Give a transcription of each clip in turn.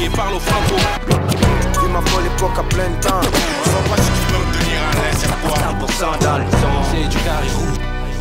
rancunier, parle au franco. Vis ma folle époque à plein temps. On sent pas si tu peux me tenir à l'aise, c'est quoi? 100% dans le son, c'est du carré rouge.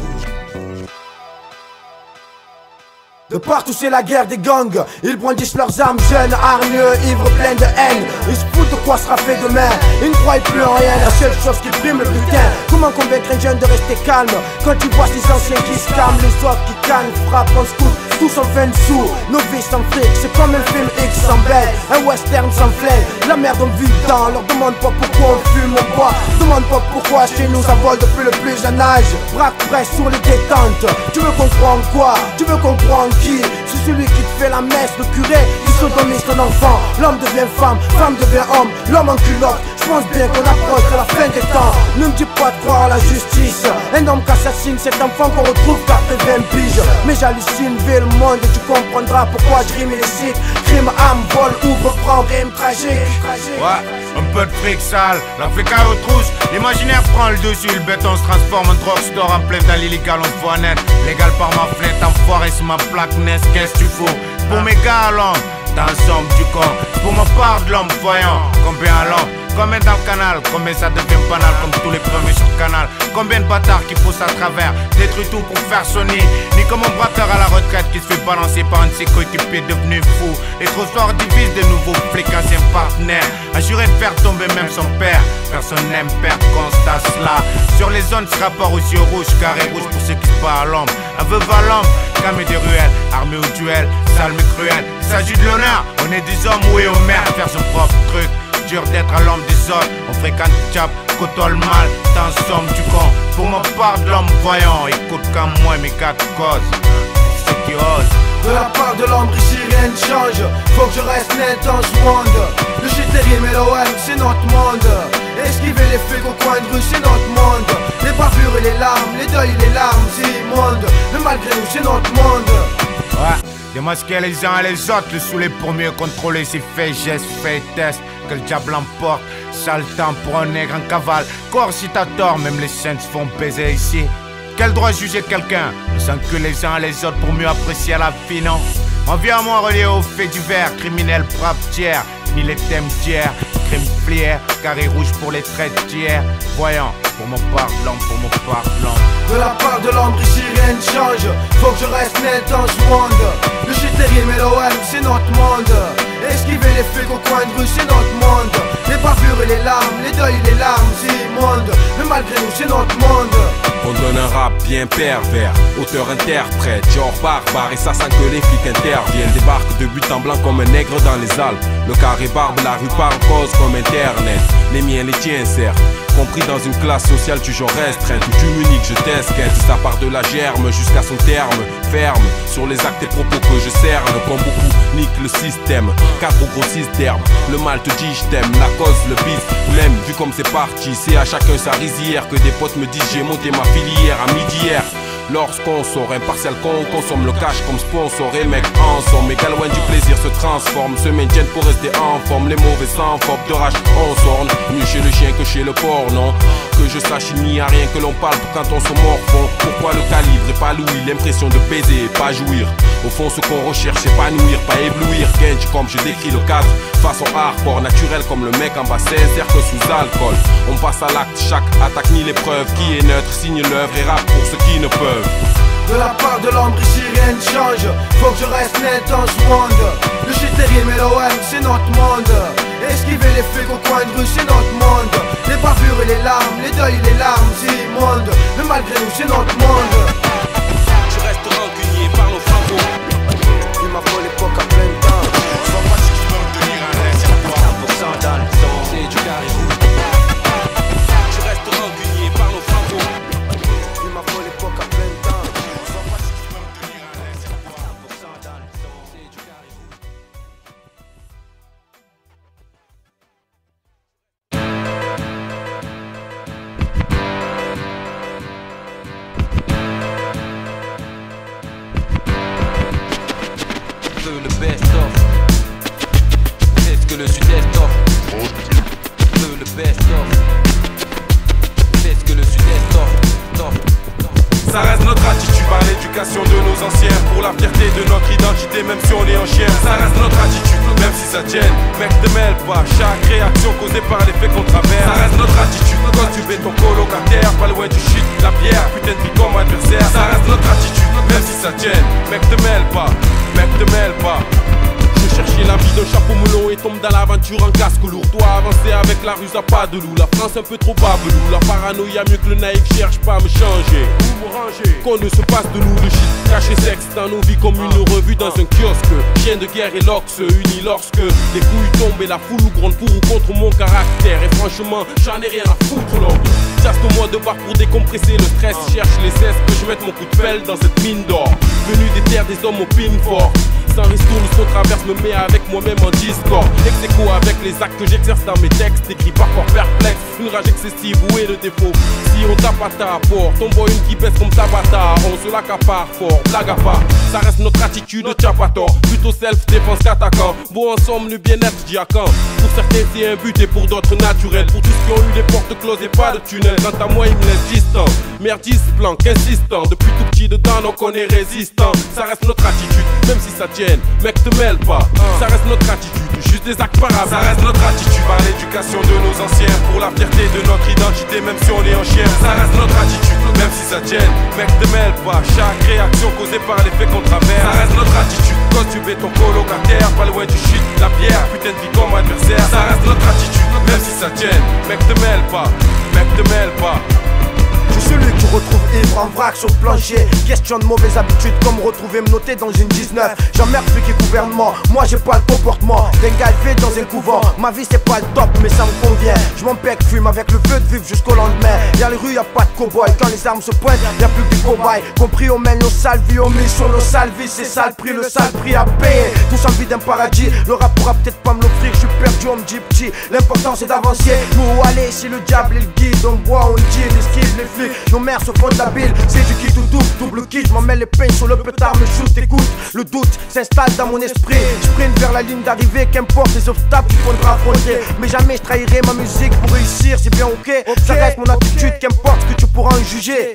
De partout c'est la guerre des gangs. Ils brandissent leurs armes, jeunes, hargneux, ivres, pleins de haine. Ils se foutent de quoi sera fait demain. Ils ne croient plus en rien, la seule chose qui prime le butin. Comment convaincre un jeune de rester calme quand tu vois ces anciens qui se calment, les autres qui calment, frappent, on se coûte, tous en fin de sous. Nos vies sans fric, c'est comme un film X sans belle, un western sans flingue. La merde on vit dedans, leur demande pas pourquoi on fume, on boit. Demande pas pourquoi chez nous ça vole depuis le plus jeune âge. Braque presse sur les détentes. Tu veux comprendre quoi? Tu veux comprendre qui? C'est celui qui te fait la messe, le curé qui sodomise son enfant. L'homme devient femme, femme devient homme, l'homme en culotte. Je pense bien qu'on approche de la fin des temps. Ne me dis pas de croire à la justice. Un homme qui assassine cet enfant qu'on retrouve après 20 piges. Mais j'hallucine, vais le monde et tu comprendras pourquoi je rime illicite. Crime, âme, vol, ouvre, prend, rime tragique. Ouais, un peu de fric sale, la fécale aux trousses. L'imaginaire prend le dessus, le béton se transforme en drugstore en plein dans l'illégal, on se voit net. Légal par ma flèche, enfoiré sur ma plaque NES, qu'est-ce que tu fous? Pour mes gars à l'homme, dans le somme du corps. Pour ma part de l'homme voyant, combien à l'homme? Combien dans le canal, combien ça devient banal comme tous les premiers sur canal. Combien de bâtards qui poussent à travers, détruit tout pour faire son nid. Ni comme un braqueur à la retraite qui se fait balancer par un de ses coéquipiers devenu fou. Les trottoirs divisent de nouveaux flics, anciens partenaires. Assuré de faire tomber même son père. Personne n'aime perdre, constate cela. Sur les zones, ce rapport aussi au rouge, carré rouge pour ceux qui se battent à l'ombre. Un veuve à l'ombre, camé des ruelles, armé au duel, sale mais cruel. Il s'agit de l'honneur, on est des hommes, oui au maire, faire son propre truc. Dur d'être à l'homme des autres, on fréquente le diable, côtoie le mal, t'en somme du con. Pour ma part de l'homme voyant, écoute comme moi mes quatre causes, c'est ceux qui osent. De la part de l'ombre ici rien ne change. Faut que je reste net dans ce monde. Le shitterim et l'OM c'est notre monde. Esquiver les flics au coin de rue c'est notre monde. Les bavures et les larmes, les deuils et les larmes c'est immonde. Mais malgré nous c'est notre monde. Ouais, démasquer les uns et les autres, le saouler pour mieux contrôler ses faits, gestes, faits, tests. Que le diable emporte, sale temps pour un nègre en cavale. Corps si t'as tort, même les saints se font baiser ici. Quel droit juger quelqu'un? On s'encule les uns et les autres pour mieux apprécier la vie, non? On vient à moi relié aux faits divers, criminels, frappe tiers, ni les thèmes d'hier, crime flière, carré rouge pour les traites d'hier. Voyons, pour mon part de l'homme, pour mon part de l'homme. De la part de l'ombre ici rien ne change. Faut que je reste net dans ce monde. Le shitterim et l'OM c'est notre monde. Esquiver les flics au coin de rue c'est notre monde. Les bavures et les larmes, les deuils et les larmes c'est immonde. Mais malgré nous c'est notre monde. On donne un rap bien pervers, auteur-interprète, genre barbare. Et ça sent que les flics interviennent. Débarque de but en blanc comme un nègre dans les Alpes. Le carré barbe, la rue parle cause comme internet. Les miens, les tiens certes. Compris dans une classe sociale toujours restreinte. Où tu m'uniques, je t'esquinte. Ça part de la germe jusqu'à son terme. Ferme sur les actes et propos que je cerne. Comme beaucoup nique le système. Quatre gros systèmes. Le mal te dit je t'aime. La cause, le bif, même vu comme c'est parti. C'est à chacun sa rizière. Que des potes me disent j'ai monté ma filière à midi hier. Lorsqu'on sort impartial, qu'on consomme le cash comme sponsor. Et mec en somme, mais loin du plaisir se transforme. Se maintiennent pour rester en forme. Les mauvais sans faute de rage on sorne. Mieux chez le chien que chez le porc, non. Que je sache il n'y a rien que l'on parle quand on se morfond. Pourquoi le calibre et pas l'ouïe? L'impression de baiser et pas jouir. Au fond ce qu'on recherche c'est pas nuire, pas éblouir. Genji comme je décris le cadre. Façon hardcore, naturel comme le mec en bas, sincère que sous alcool. On passe à l'acte, chaque attaque ni l'épreuve. Qui est neutre signe l'œuvre et rap pour ceux qui ne peuvent. De la part de l'ombre ici rien ne change. Faut que je reste net dans ce monde. Le shitterim et l'OM c'est notre monde. Esquiver les flics au coin de rue c'est notre monde. Les bavures et les larmes, les deuils et les larmes c'est immonde. Mais malgré nous c'est notre monde. Je reste rancunier, parle au franco. Vis ma folle époque à plein temps. On sent pas si tu peux me tenir à l'aise, c'est quoi? 100% dans le son, c'est du carré rouge. Je reste rancunier, parle au franco. Vis ma folle époque à plein temps. On sent pas si tu peux me tenir à l'aise, c'est quoi? 100% dans le son, c'est du carré rouge. Veux le best-of. C'est ce que le sud-est offre. Veux le best-of. C'est ce que le sud-est offre. Ça reste notre attitude par l'éducation de nos anciens, pour la fierté de notre identité même si on est en chien. Ça reste notre attitude, même si ça tienne. Mec te mêle pas, chaque réaction causée par les faits qu'on traverse. Ça reste notre attitude, quand tu fais ton colocataire, pas loin du shit, la bière, putain de vie comme adversaire. Ça reste notre attitude, même si ça tienne. Mec te mêle pas, mec te mêle pas. Je cherchais la vie d'un chapeau melon et tombe dans l'aventure en casque lourd. Dois avancer avec la ruse à pas de loup. La France un peu trop babelou. La paranoïa mieux que le naïf cherche pas à me changer. Qu'on ne se passe de nous le shit caché sexe dans nos vies comme une revue dans un kiosque. Chien de guerre et l'ox unis lorsque les couilles tombent et la foule gronde pour ou contre mon caractère. Et franchement j'en ai rien à foutre l'ongle. Chaste au mois de bar pour décompresser le stress. Cherche les cesses que je mette mon coup de pelle dans cette mine d'or. Venu des terres des hommes au pin fort. Sans risque tourne ce qu'on traverse me met avec moi-même en discord. Ex-écho avec les actes que j'exerce dans mes textes. Écrit parfois perplexe, une rage excessive, où est le défaut? Si on tape à ta porte, on voit une qui baisse comme Tabata. On se l'accapare fort, blague à part. Ça reste notre attitude, notre chapator. Plutôt self-défense qu'attaquant. Beau ensemble, le bien-être d'y a quand. Pour certains c'est un but et pour d'autres naturel. Pour tous qui ont eu les portes closes et pas de tunnel. Quant à moi il me laisse distant. Merdis, planque, insistant. Depuis tout petit dedans donc on est résistant. Ça reste notre attitude, même si ça tient. Mec te mêle pas, ça reste notre attitude, juste des actes parables. Ça reste notre attitude par l'éducation de nos anciens, pour la fierté de notre identité même si on est en chien. Ça reste notre attitude, même si ça tienne. Mec te mêle pas, chaque réaction causée par les faits qu'on traverse. Ça reste notre attitude, quand tu es ton colocataire, pas loin du shit, la bière, putain de vie comme adversaire. Ça reste notre attitude, même si ça tienne. Mec te mêle pas, mec te mêle pas. Je suis celui que tu retrouves ivre en vrac sur le plancher. Question de mauvaises habitudes comme retrouver me noter dans une 19. J'emmerde celui qui gouvernement, moi j'ai pas le comportement d'un gars élevé dans un couvent. Ma vie c'est pas le top mais ça me convient. Je m'empêche, fume avec le vœu de vivre jusqu'au lendemain. Y'a les rues, y'a pas de cow-boy. Quand les armes se pointent, y'a plus que des cow-boys. Compris, on mène nos sales vies, on mise sur nos sales vies. C'est ça le prix, le sale prix à payer. Tous envie d'un paradis, le rap pourra peut-être pas me l'offrir. Je suis perdu, on me dit petit. L'important c'est d'avancer. Nous aller si le diable est le guide. On boit, on dit, les skills, les flics. Nos mères se font de la bile, c'est du kit ou double kit. J'm'en mets les peines sur le pétard, me shoot, écoute. Le doute s'installe dans mon esprit. J'sprint vers la ligne d'arrivée, qu'importe les obstacles qu'il faudra affronter. Mais jamais je trahirai ma musique pour réussir, c'est bien ok. Ça reste mon attitude, qu'importe ce que tu pourras en juger.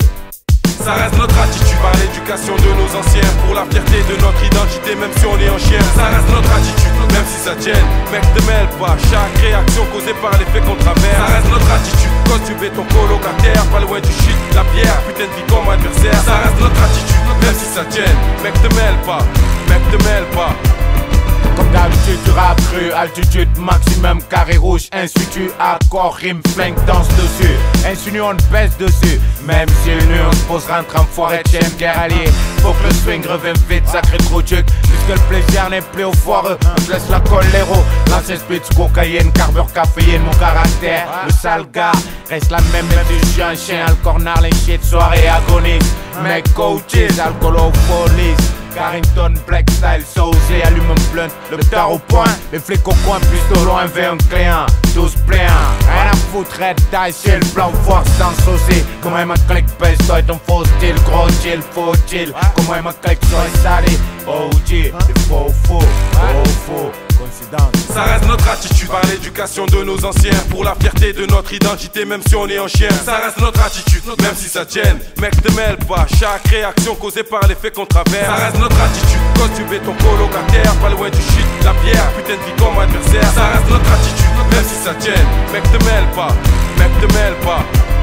Ça reste notre attitude par l'éducation de nos anciens, pour la fierté de notre identité même si on est en chien. Ça reste notre attitude, même si ça tienne. Mec te mêle pas, chaque réaction causée par les faits qu'on traverse. Ça reste notre attitude, quand tu es ton colocataire, pas loin du shit, la bière, putain de vie comme adversaire. Ça reste notre attitude, même si ça tienne. Mec te mêle pas, mec te mêle pas. Comme d'habitude tu rap cru, altitude maximum, carré rouge, insu hardcore, rime, flingue, danse dessus. Insu on baisse dessus, même si nu on se posera un tram foiré de chaîne guerre alliée. Faut que le swing revienne vite, sacré trou duc, puisque le plaisir n'est plus au foireux. On te laisse la choléro, l'ancien speed, cocaïne, carbure, caféine, mon caractère. Le sale gars reste la même si je suis un chien, le corner, les chiens de soirée agonise. Mec coaches, alcool au police. Carrington, Black Style, Sausé, allume un blunt, le tard au point. Les flics au coin, plus de loin, vers un client, tous pleins. Rien à foutre, red die, c'est le plan force sans saucer. Comment un clic pèse, toi et ton faux style, gros chill, faux chill. Comment un clic soit salé, OG, c'est faux, faux. Ça reste notre attitude par l'éducation de nos anciens, pour la fierté de notre identité même si on est en chien. Ça reste notre attitude, même si ça tienne. Mec te mêle pas, chaque réaction causée par les faits qu'on traverse. Ça reste notre attitude, quand tu es ton colocataire, pas loin du shit, la bière, putain de vie comme adversaire. Ça reste notre attitude, même si ça tienne. Mec te mêle pas, mec te mêle pas.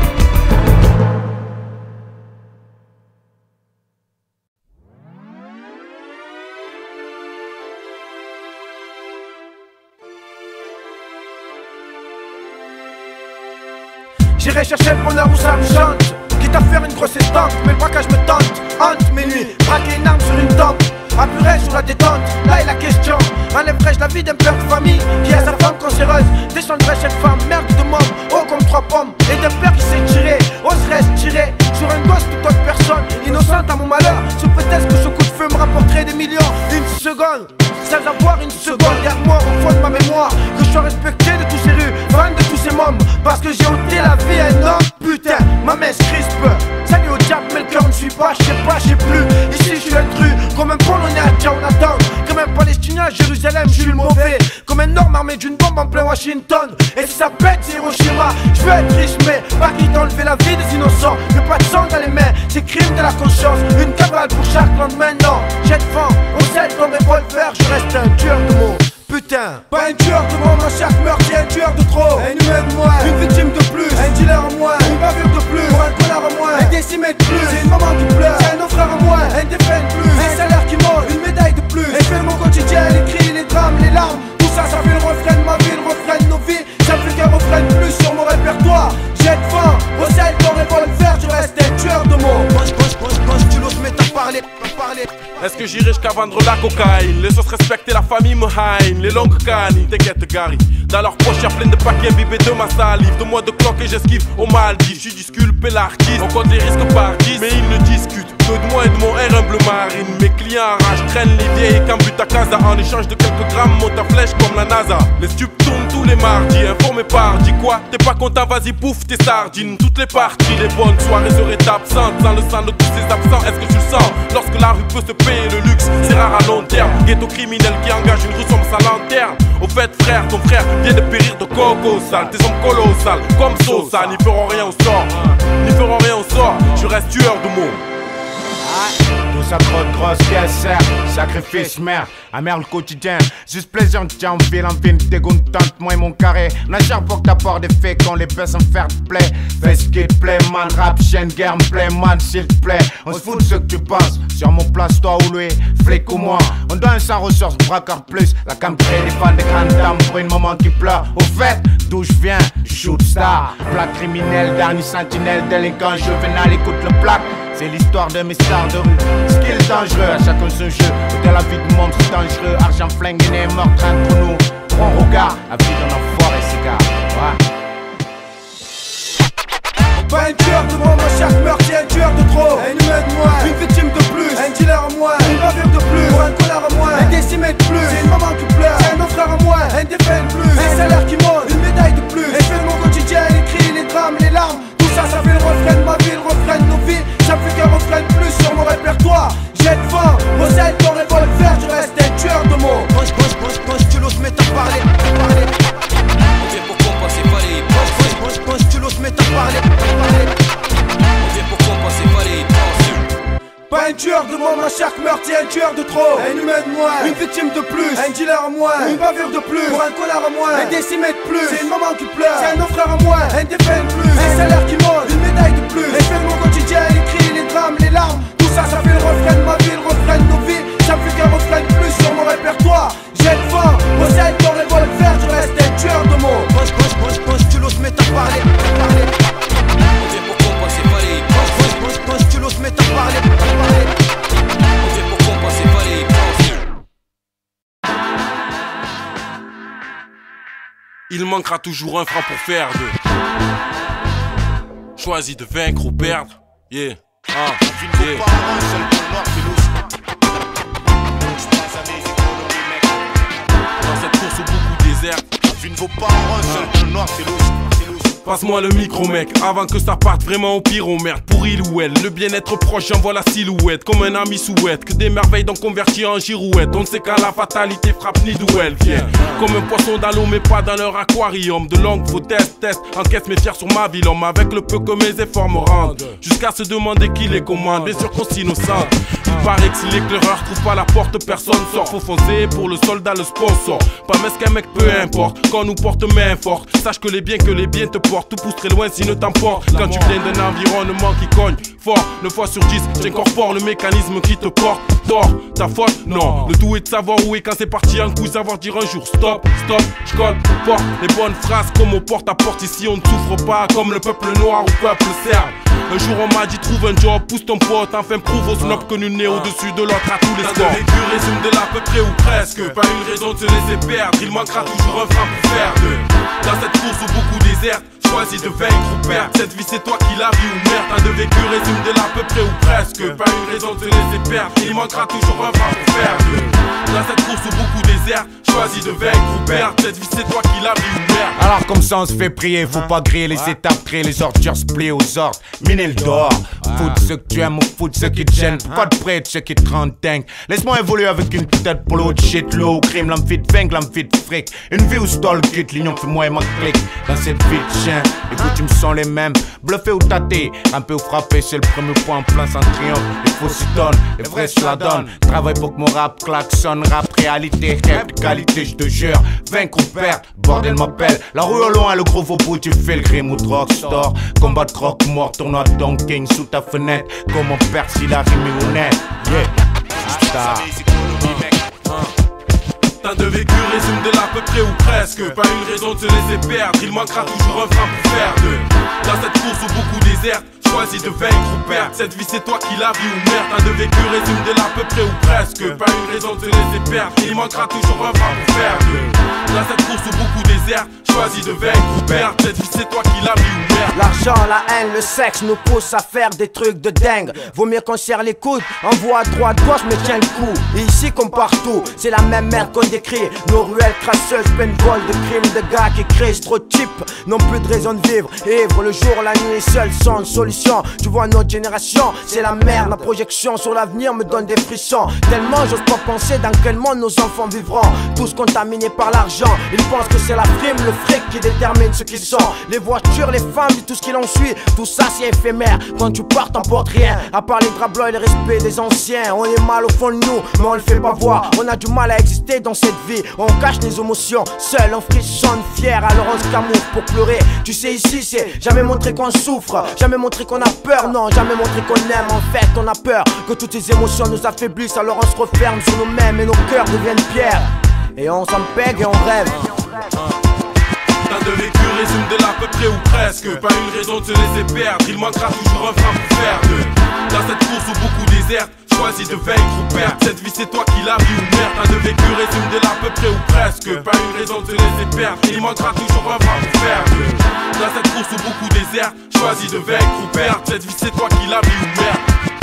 J'irai chercher le bonheur où ça me chante. Quitte à faire une grosse estampe, mais le braquage me tente. Hante mes nuits, braquer une arme sur une tempe. Apuré sur la détente, là est la question. Enlèverai-je la vie d'un père de famille qui a sa femme cancéreuse? Descendrai cette femme, merde de môme, haut comme 3 pommes. Et d'un père qui s'est tiré, oserais-je tirer sur un gosse plutôt que personne innocente à mon malheur, sous prétexte que ce coup de feu me rapporterait des millions. Une seconde, sans avoir une seconde, garde-moi au fond de ma mémoire que je sois respecté de tous ces rues, fan de tous ces mômes. Parce que j'ai ôté la vie à un homme, putain, ma main se crispe. Salut au diable, mais le cœur ne suit pas, je sais plus. Ici je suis intrus, comme un polonais à Tchao, on attend. Comme un palestinien à Jérusalem, je suis le mauvais. Comme un homme armé d'une bombe en plein Washington. Et si ça pète, c'est Hiroshima. Je veux être riche, mais pas quitte d'enlever la vie des innocents. Mais pas de sang dans les mains, c'est crime de la conscience. Une cavale pour chaque lendemain, non. J'ai de vent, on sait ton revolver, je reste un tueur de mots. Putain, pas un tueur de mots, à chaque meurtre c'est un tueur de trop. Un humain de moins, une victime de plus, un dealer en moins, une bavure de plus, pour un connard en moins, un décimé de plus, c'est une maman qui pleure, c'est un naufrage en moins, un défunt de plus, un salaire qui monte, une médaille de plus. Et je fais mon quotidien, les cris, les drames, les larmes. Tout ça, ça fait le refrain de ma vie, le refrain de nos vies. Ça me fait qu'un refrain de plus sur mon répertoire. J'ai de faim, recèle ton revolver, je reste un tueur de mots. Poche, tu l'oses, mais t'as parlé. Est-ce que j'irai jusqu'à vendre la cocaïne? Les sauces respectent et la famille me haine. Les longues canines, t'inquiète Gary. Dans leur poche y'a plein de paquets imbibés de ma salive. De moi de cloque et j'esquive au Maldives. J'suis du sculpé l'artiste, on compte les risques par 10. Mais ils ne discutent que de moi et de mon R1 bleu marine. Mes clients arrachent, traînent les vieilles cambutent à casa. En échange de quelques grammes, monte à flèche comme la NASA. Les stupes tournent tous les mardis, informé par dis quoi? T'es pas content, vas-y bouffe tes sardines. Toutes les parties, les bonnes soirées seraient absentes. Sans le sang de tous ces absents, est-ce que tu le sens? Lorsque la rue peut se payer le luxe, c'est rare à long terme. Ghetto criminel qui engage une rue sombre sa lanterne. Au fait frère, ton frère vient de périr de coco sale. Tes hommes colossales, comme Sosa, n'y feront rien au sort. N'y feront rien au sort, je reste tueur de mots. Tout ça trop de grosse caisse, sacrifice merde, amer le quotidien. Juste plaisir de tiens en ville dégoûtante, moi et mon carré. On a cher pour que t'apportes des faits qu'on les baisse en fair play. Fais ce qui te plaît, man, rap, chaîne, guerre, play, man, s'il te plaît. On se fout de ce que tu penses, sur mon place, toi ou lui, flic ou moi. On doit un sans ressources, braqueur plus. La cam crée des fans, des grandes dames pour une maman qui pleure. Au fait, d'où je viens, shoot star, plaque criminel, dernier sentinelle, délinquant, juvénal, écoute le plaque. C'est l'histoire de mes stars de rue. Skill dangereux, à chacun son jeu. Dans la vie du monde, c'est dangereux. Argent flingue, né, meurtre entre nous. Trois regards, la vie d'un enfoiré, cigare. Ouais. Pas un tueur de mots, à chaque meurtre c'est un tueur de trop. Un humain de moins, une victime de plus, un dealer en moins, une bavure de plus, pour un connard en moins, un décimé de plus, c'est une maman qui pleure, c'est un naufrage en moins, un défunt de plus, un salaire qui monte, une médaille de plus. Et je fais de mon quotidien, les cris, les drames, les larmes. Tout ça, ça fait le refrain de ma vie, le refrain de nos vies. Ça me fait qu'un refrain de plus sur mon répertoire. J'ai de faim, recèle ton revolver, je reste un tueur de mots. Poche, tu l'oses, mais t'as parlé. On vient pour compenser, pas les pensées. Poche, tu l'oses, mais t'as parlé. On vient pour compenser, pas les pensées. Pas un tueur de mots, à chaque meurtre c'est un tueur de trop. Un humain de moins, une victime de plus, un dealer en moins, une bavure de plus, pour un connard en moins, un décimé de plus, c'est une maman qui pleure, c'est un naufrage en moins, un défunt de plus, un salaire qui monte, une médaille de plus. Et je fais de mon quotidien, les cris, les drames, les larmes. Tout ça, ça fait le refrain de ma vie, le refrain de nos vies. Ça me fait qu'un refrain de plus sur mon répertoire. J'ai de faim, recèle ton revolver, je reste un tueur de mots. Poche, tu l'oses, mais t'as parlé. On vient pour compenser, pas les pensées. Poche, tu l'oses, mais t'as parlé. On vient pour compenser, pas les pensées. Il manquera toujours un franc pour faire de. Choisis de vaincre ou perdre. Yeah. Yeah. Dans cette course où beaucoup désertent, Tu ne vaux pas un seul pour noir, c'est louche. passe-moi le micro mec, avant que ça parte vraiment au pire au merde. Pour il ou elle, le bien-être proche, j'envoie la silhouette. Comme un ami souhaite, que des merveilles d'en convertir en girouette. On ne sait qu'à la fatalité frappe ni d'où elle vient. Comme un poisson dans l'eau mais pas dans leur aquarium. De longues faux test, enquête mes fiers sur ma vie. L'homme avec le peu que mes efforts me rendent. Jusqu'à se demander qui les commande, bien sûr qu'on s'innocente. Il paraît que si l'éclaireur trouve pas la porte, personne sort. Faut foncer pour le soldat, le sponsor. Pas mesquin mec, peu importe, quand nous porte main forte. Sache que les biens te portent, tout pousse très loin s'il ne t'emporte. Quand tu viens d'un environnement qui cogne fort, 9 fois sur 10, j'incorpore le mécanisme qui te porte. Tort, ta faute, non. Le tout est de savoir où est quand c'est parti un coup, savoir dire un jour stop, stop, j'colle, porte les bonnes phrases comme au porte à porte. Ici on ne souffre pas comme le peuple noir ou peuple serbe. Un jour on m'a dit trouve un job, pousse ton pote, enfin prouve au snob que nul n'est au-dessus de l'autre à tous les scores. Le vécu résume de l'à peu près ou presque. Pas une raison de se laisser perdre, il manquera toujours un frein pour faire deux. Dans cette course où beaucoup désertent, choisis de vaincre ou perdre. Cette vie c'est toi qui la vis ou merde. Un de vécu résume de l'à peu près ou presque. Pas une raison de se laisser perdre, il manquera toujours un frein pour faire deux. Dans cette course où beaucoup désertent, choisis de vaincre ou perdre. Cette vie c'est toi qui la vis ou merde. Alors comme ça on se fait prier, faut pas griller les étapes, créer les ordures, se plier aux ordres, miner le dehors. Foutre ceux que tu aimes ou foutre ceux qui te gênent. Pas de près de ceux qui te rendent dingue. Laisse-moi évoluer avec une tête pour l'autre shit. L'eau au crime, l'homme fit vaincre, l'homme fit fric. Une vie où stole quitte, l'union fait moi et ma clique. Dans cette vie de chien, les coutumes sont les mêmes. Bluffé ou tâté, ramper ou frapper, c'est le premier point en plein sans triomphe. Les faux s'y donnent, les vrais se la donnent. Travaille pour que mon rap klaxonne, rap réalité, rap de qualité, je te jure. Vaincre ou perdre, bordel m'appelle. La rue au loin, le gros faux bout, tu fais le crime ou drugstore. Combat de croque mort, tournoi de Don King sous ta fenêtre. Comment perdre si la rime est honnête? Yeah, star. Tant de vécu résume de l'à peu près ou presque. Pas une raison de se laisser perdre, il manquera toujours un frein pour faire de. Dans cette course où beaucoup désertent, choisis de vaincre ou perdre. Cette vie c'est toi qui la vis ou merde. Tant de vécu résume de l'à peu près ou presque. Pas une raison de se laisser perdre, il manquera toujours un frein pour faire de. Dans cette course où beaucoup désertent, choisis de vaincre ou perdre. Cette vie c'est toi qui la vis ou merde. L'argent, la haine, le sexe nous pousse à faire des trucs de dingue. Vaut mieux qu'on serre les coudes, envoie à droite, gauche, mais tiens le coup. Et ici comme partout, c'est la même merde qu'on décrit. Nos ruelles crasseuses, paintball de crimes, de gars qui créent trop types, n'ont plus de raison de vivre. Ivre le jour, la nuit, seul, sans solution. Tu vois notre génération, c'est la merde. La projection sur l'avenir me donne des frissons. Tellement j'ose pas penser dans quel monde nos enfants vivront. Tous contaminés par l'argent. Ils pensent que c'est la prime, le fric qui détermine ce qu'ils sont. Les voitures, les femmes, et tout ce qui l'en suit. Tout ça c'est éphémère. Quand tu pars t'emportes rien. À part les draps blancs et le respect des anciens. On est mal au fond de nous, mais on le fait pas voir. On a du mal à exister dans cette vie. On cache les émotions, seul on frissonne fier. Alors on se camoufle pour pleurer. Tu sais ici c'est jamais montrer qu'on souffre, jamais montrer qu'on a peur. Non, jamais montrer qu'on aime. En fait on a peur que toutes ces émotions nous affaiblissent. Alors on se referme sur nous-mêmes et nos cœurs deviennent pierres. Et on s'en pègue et on rêve. Tant de vécu résume de l'à peu près ou presque. Pas une raison de se laisser perdre, il manquera toujours un frein pour faire de. Dans cette course où beaucoup désertent, choisis de vaincre ou perdre. Cette vie c'est toi qui la vis ou merde. Tant de vécu résume de l'à peu près ou presque. Pas une raison de se laisser perdre, il manquera toujours un frein pour faire de. Dans cette course où beaucoup désertent, choisis de vaincre ou perdre. Cette vie c'est toi qui la vis ou merde.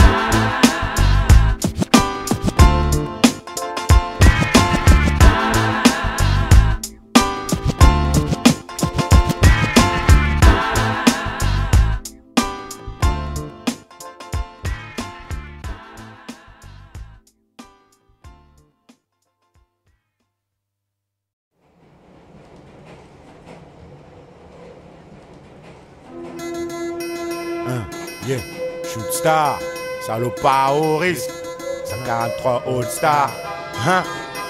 Yeah, shoot star, salopard au risque, 143 All Star, hein?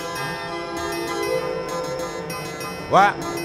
Ouais.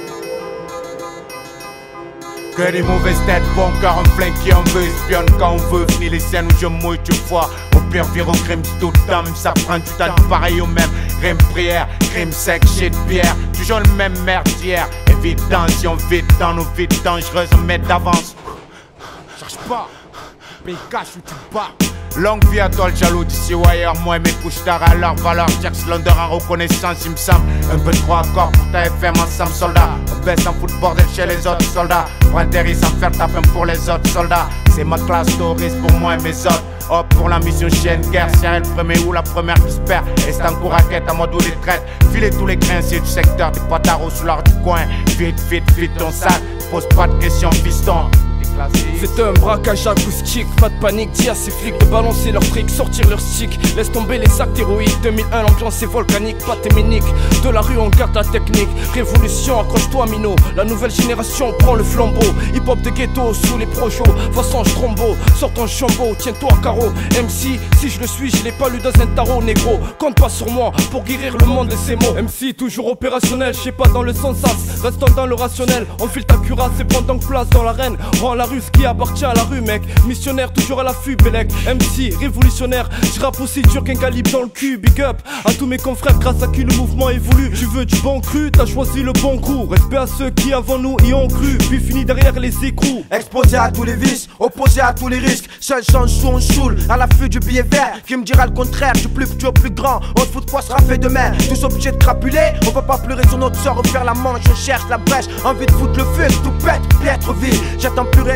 Que des mauvaises têtes, bon cœur en flingue qui en veut, espionne quand on veut, fini les scènes où je mouille, tu vois. Au pire, vire au crime, tout homme, ça prend du temps, pareil au même. Rime prière, crime sec, shit bière, toujours le même merdière. Évidence, si on vit dans nos vies dangereuses, on met d'avance. Cherche pas. Cash ou tu bats. Longue vie à toi le jaloux d'ici ou ailleurs. Moi et mes couches tard à leur valeur. Cherche l'ondeur en reconnaissance, il me semble. Un peu trop accord pour ta FM ensemble soldat. On baisse en foot bordel chez les autres soldats. Prends des risques sans faire ta fin pour les autres soldats. C'est ma classe touriste pour moi et mes autres. Hop pour la mission chienne guerre. Si elle le premier ou la première qui se perd. Et c'est en cours à quête en mode où les traite. Filer tous les créanciers du secteur. Des pataros sous l'art du coin. Vite, vite, vite ton sac. Pose pas de questions fiston. C'est un braquage acoustique, pas de panique, dis à ces flics de balancer leurs fric, sortir leurs sticks. Laisse tomber les sacs d'héroïque, 2001 l'ambiance est volcanique, pas téménique. De la rue on garde la technique, révolution accroche-toi Mino. La nouvelle génération prend le flambeau, hip-hop de ghetto sous les projos. Façon trombo, sors ton chambeau, tiens-toi carreau. MC, si je le suis, je l'ai pas lu dans un tarot négro. Compte pas sur moi pour guérir le monde de ces mots. MC toujours opérationnel, je sais pas dans le sens sas, restons dans le rationnel. On file ta cuirasse et prends donc place dans l'arène. Rends la rue ce qui appartient à la rue mec. Missionnaire toujours à l'affût Bélec. MC révolutionnaire, je rappe aussi dur qu'un calibre dans le cul. Big up à tous mes confrères grâce à qui le mouvement évolue. Tu veux du bon cru, t'as choisi le bon coup. Respect à ceux qui avant nous y ont cru, puis fini derrière les écrous. Exposé à tous les vices, opposé à tous les risques. Seul change sous on saoule, à l'affût du billet vert. Qui me dira le contraire, du plus petit au plus grand. On se fout de quoi sera fait demain. Tous obligés de crapuler, on peut pas pleurer sur notre sort. Refaire la manche, on cherche la brèche. Envie de foutre le feu, tout pète, piètre vie. J'attends plus rien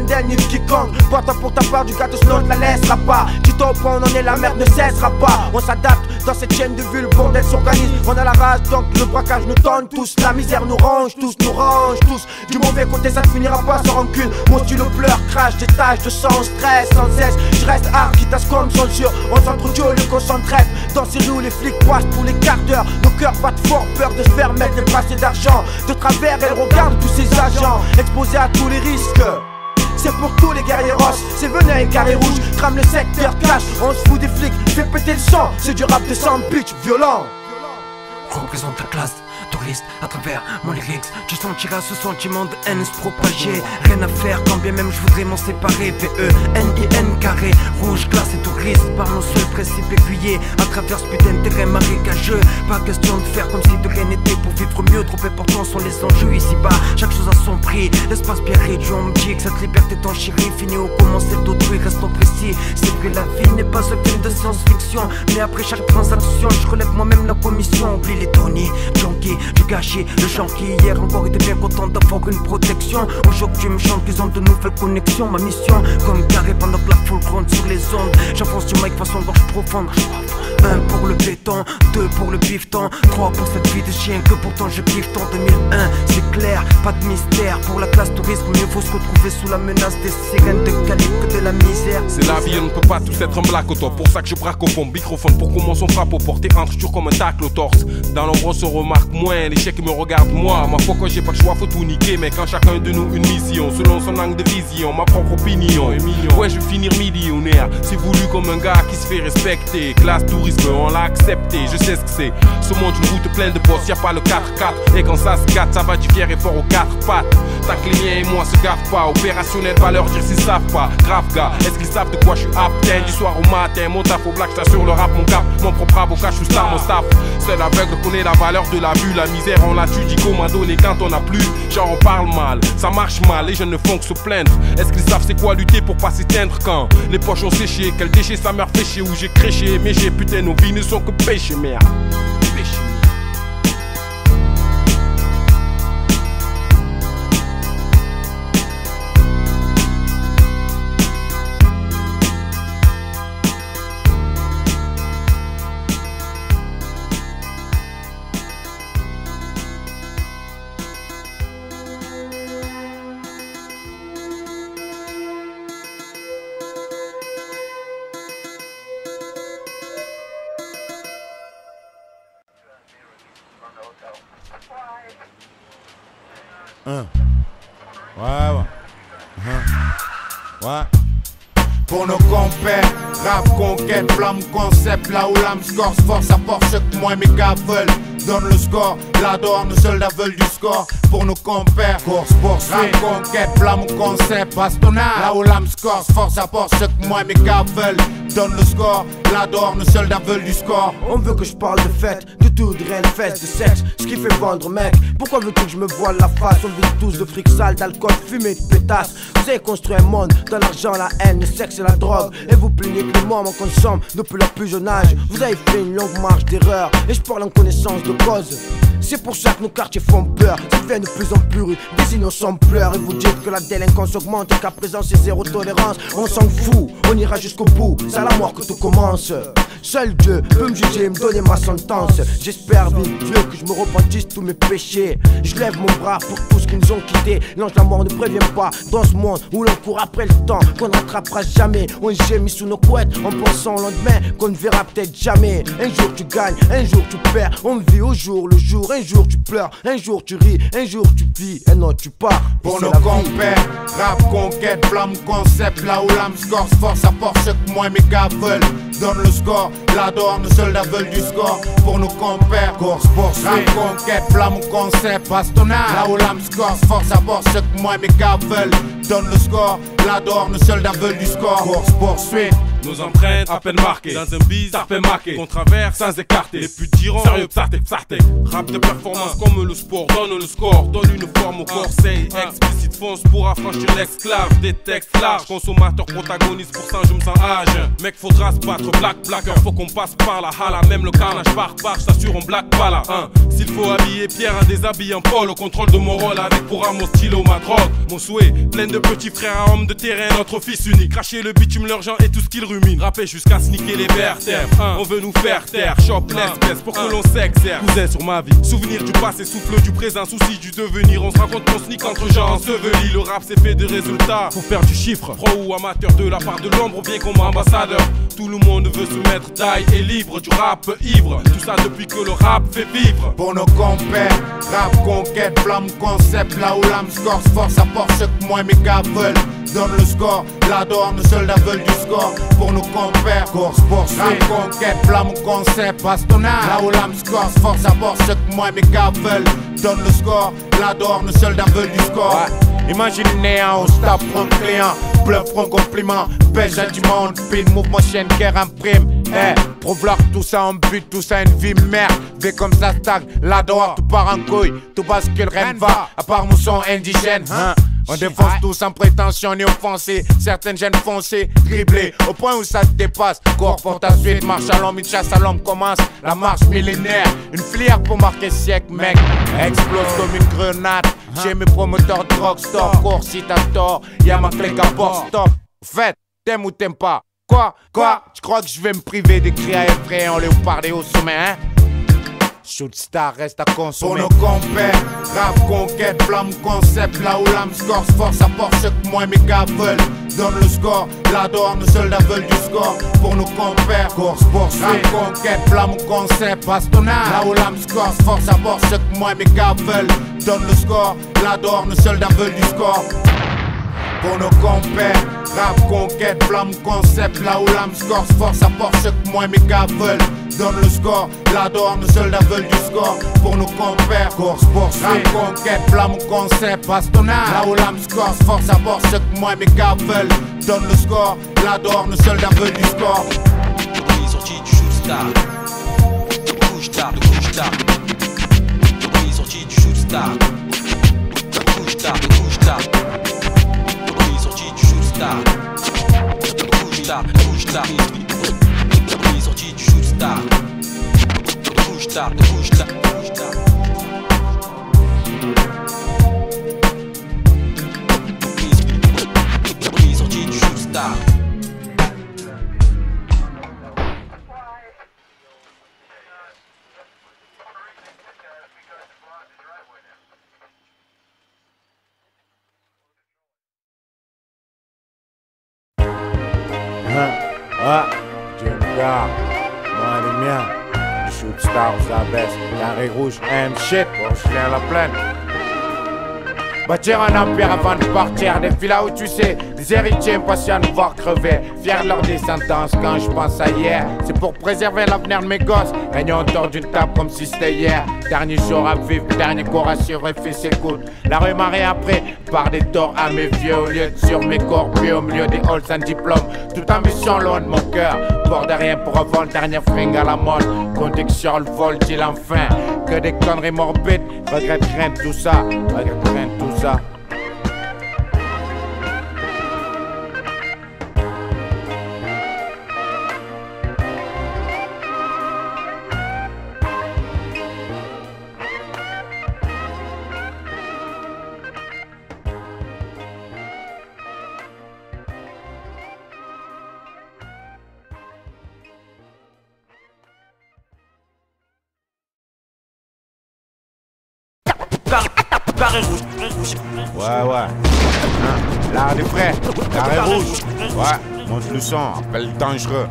d'elle ni de quiconque. Porte pour ta part du gâteau, sinon on te la laissera pas. Quitte au point on en est, la merde ne cessera pas. On s'adapte dans cette chaîne de vues, le bordel s'organise. On a la rage donc le braquage nous donne tous. La misère nous range tous, nous range tous. Du mauvais côté ça ne finira pas sans rancune. Mon stylo pleure, crache des taches de sang, stress sans cesse. Je reste hard, quitte à ce comme censure. On s'entretue au lieu qu'on s'entraide. Dans ces rues, les flics passent tous les quarts d'heure. Nos cœurs battent fort, peur de se faire mettre des bracelets d'argent. De travers, elle regarde tous ces agents exposés à tous les risques. C'est pour tous les guerriers rosses, c'est venin et carré rouge. Crame le secteur, cash, on se fout des flics. Fais péter le sang, c'est du rap de sang, bitch, violent. Représente la classe, touriste à travers mon lyrics. Tu sentiras ce sentiment de haine se propager. Rien à faire quand bien même je voudrais m'en séparer. V-E-N-I-N carré, rouge, classe et touriste. Par mon seul principe aiguillé à travers ce putain de terrain marécageux. Pas question de faire comme si de rien n'était pour vivre mieux. Trop importants sont les enjeux ici-bas. Chaque chose a son prix, l'espace bien réduit. On me dit que cette liberté t'enchérit. Finit au commencer d'autrui, restons précis. C'est vrai la vie n'est pas un film de science-fiction. Mais après chaque transaction je relève moi-même la commission. Oublie les Tony, Junkie, du gâchis, le chant qui hier encore était bien content d'avoir une protection. Aujourd'hui me chante qu'ils ont de nouvelles connexions. Ma mission, comme carré pendant que la foule gronde sur les ondes. J'enfonce du mic façon gorge profonde. 1 pour le béton, 2 pour le bifton, 3 pour cette vie de chien que pourtant je kiffe en 2001. C'est clair, pas de mystère. Pour la classe touriste, mieux faut se retrouver sous la menace des sirènes de calibre que de la misère. C'est la vie, on ne peut pas tous être un black au top. Pour ça que je braque au fond, microphone pour commencer on frappe au porté. Entre toujours comme un tacle au torse. Dans l'ombre on se remarque moins, l'échec me regarde moi. Ma foi quand j'ai pas le choix faut tout niquer. Mais quand chacun de nous une mission, selon son angle de vision, ma propre opinion. Ouais je vais finir millionnaire, c'est voulu comme un gars qui se fait respecter. Classe tourisme on l'a accepté, je sais ce que c'est. Ce monde une route pleine de boss, y'a pas le 4-4. Et quand ça se gâte, ça va du fier et fort aux 4 pattes. Tant que les miens et moi se gardent pas, opérationnel va leur dire s'ils savent pas. Grave gars, est-ce qu'ils savent de quoi je suis apte? Du soir au matin, mon taf au black, j't'assure le rap, mon cap. Mon propre avocat, je suis star, mon staff. Seul aveugle connaît la valeur de la vue. La misère on l'a tu dis comment donner quand on a plus. Genre on parle mal, ça marche mal, les jeunes ne font que se plaindre. Est-ce qu'ils savent c'est quoi lutter pour pas s'éteindre quand les poches ont séché? Quel déchet ça meurt fait chier où j'ai créché. Mais j'ai putain nos vies ne sont que péché merde. Péché. Ouais. Pour nos compères, rap, conquête, flamme, concept. Là où l'âme score, force à force que moi mes gars veulent. Donne le score, l'adore, nos soldats veulent du score. Pour nos compères, course, poursuite, rap, conquête, flamme, concept, bastonnage. Là où l'âme score, force à force que moi mes gars veulent. Donne le score, l'adore, nos soldats veulent du score. On veut que je parle de fête, de tout, de rien de fesse, de sexe, ce qui fait vendre mec. Pourquoi veux-tu que je me voile la face? On vit tous de fric sale, d'alcool, fumée, de pétasse. Vous avez construit un monde dans l'argent, la haine, le sexe et la drogue. Et vous plaignez que les morts m'en consomment depuis leur plus jeune âge. Vous avez fait une longue marche d'erreur et je parle en connaissance de cause. C'est pour ça que nos quartiers font peur. Ça devient de plus en plus rude, des innocents pleurent. Et vous dites que la délinquance augmente et qu'à présent c'est zéro tolérance. On s'en fout, on ira jusqu'au bout, c'est à la mort que tout commence. Seul Dieu peut me juger et me donner ma sentence. J'espère vivre Dieu que je me repentisse tous mes péchés. Je lève mon bras pour tous qui nous ont quittés. L'ange la mort ne prévient pas. Dans ce monde où l'on court après le temps qu'on ne rattrapera jamais, on gémit sous nos couettes en pensant au lendemain qu'on ne verra peut-être jamais. Un jour tu gagnes, un jour tu perds. On vit au jour le jour. Un jour tu pleures, un jour tu ris, un jour tu vis, un autre tu pars. Pour nos compères, rap, conquête, flamme, concept. Là où l'âme score, force à force que moi mes gars veulent. Donne le score, l'adore, nos soldats veulent du score. Pour nos compères, course, poursuite, rap, conquête, flamme, concept, bastonnage. Là où l'âme score, force à force que moi mes gars veulent. Donne le score, l'adore, nos soldats veulent du score. Course, poursuite. Nos empreintes à peine marquées, dans un bise à peine marqué, qu'on traverse sans écarter. Les plus diront, sérieux, psartek, psartek. Rap de performance comme le sport, donne le score, donne une forme au corps, c'est explicite, fonce pour affranchir l'esclave. Des textes larges, consommateur, protagoniste, pour ça je me sens âge. Mec, faudra se battre, black, blacker, faut qu'on passe par la hala. Même le carnage barbare, j't'assure on black pas là, hein. s'il faut habiller Pierre en déshabillant Paul. Au contrôle de mon rôle avec pour âme mon stylo, ma drogue. Mon souhait, plein de petits frères à hommes de terrain, notre fils unique. Cracher le bitume, l'argent et tout ce qu'il rumine. Rapper jusqu'à sniquer les vertèbres. On veut nous faire taire, chope l'espèce pour que l'on s'exerce. Cousin sur ma vie, souvenir du passé, souffle du présent, souci du devenir. On se raconte qu'on snique entre gens ensevelis. Le rap c'est fait de résultats, faut faire du chiffre. Pro ou amateur de la part de l'ombre, ou bien comme ambassadeur. Tout le monde veut se mettre taille et libre du rap ivre. Tout ça depuis que le rap fait vivre. Pour nos compères, rap, conquête, flamme, concept. Là où l'âme score, force apporte ce que moi mes gars veulent. Donne le score, l'adore, nos soldats veulent du score. Pour nos compères, course, poursuite, rap, conquête, flamme, concept, bastonnage. Là où l'âme score, force apporte ce que moi mes gars veulent. Donne le score, l'adore, nos soldats veulent du score. Imagine néant, on se tape pour un client. Bluff, un compliment, pêche à du monde. Pin, mouvement, chaîne, guerre, imprime. Prouve-leur tout ça en but, tout ça une vie merde. Vé comme ça stagne, l'adore, tout part en couille. Tout bascule, rien ne va, à part mousson indigène. On défonce tout sans prétention ni offensé. Certaines jeunes foncées, dribblées, au point où ça te dépasse. Corps pour ta suite, marche à l'homme, une chasse à l'homme commence. La marche millénaire, une filière pour marquer siècle, mec. Explose comme une grenade. J'ai mes promoteurs de drogue, stop, cours si t'as tort. Y'a ma clé qu'à porte, stop. Fait, t'aimes ou t'aimes pas? Quoi? Tu crois que je vais me priver des cris à effrayer en les parler au sommet, hein? Shoot star reste à consommer. Pour nos compères, rap, conquête, flamme, concept. Là où l'âme score, force apporte ce que moi mes gars veulent. Donne le score, l'adore, nos soldats veulent du score. Pour nos compères, course, poursuite, rap, conquête, flamme, concept, bastonnage. Là où l'âme score, force apporte ce que moi mes gars veulent. Donne le score, l'adore, nos soldats veulent du score. Pour nos compères, rap, conquête, flamme, concept. Là où l'âme score, force apporte ce que moi mes gars veulent. Donne le score, l'adore, nos soldats veulent du score. Pour nos compères, course, poursuite, rap, conquête, flamme, concept, bastonnage. Là où l'âme score, force apporte ce que moi mes gars veulent. Donne le score, l'adore, nos soldats veulent du score. Le prix sorti du shoot star. De couche tard, de couche tard. Le prix sorti du shoot star. De couche tard, de couche tard. Le prix sorti du shoot star. De couche tard, de couche tard. Le prix sorti du shoot star. De couche tard, de couche tard, de couche tard. Le prix sorti du shoot star. Junior, moi les miens, shoot star, ça baisse, carré rouge, and shit, bon je viens à la plaine. Bâtir un empire avant de partir, des filles là où tu sais, des héritiers impatients de voir crever, fiers de leur descendance quand je pense à hier. C'est pour préserver l'avenir de mes gosses, réunion autour d'une table comme si c'était hier. Dernier jour à vivre, dernier cours assuré, fait ses coudes. La rue m'a réappris par des torts à mes vieux, au lieu de sur mes corps, puis au milieu des halls sans diplôme. Toute ambition loin de mon cœur, bord de rien pour avoir le dernier fringue à la mode. Conduit sur le vol, dit enfin, que des conneries morbides, regrette rien de tout ça, regrette rien de tout ça. Ouais. L'art des frais, carré rouge. Ouais, monte le son, appelle dangereux.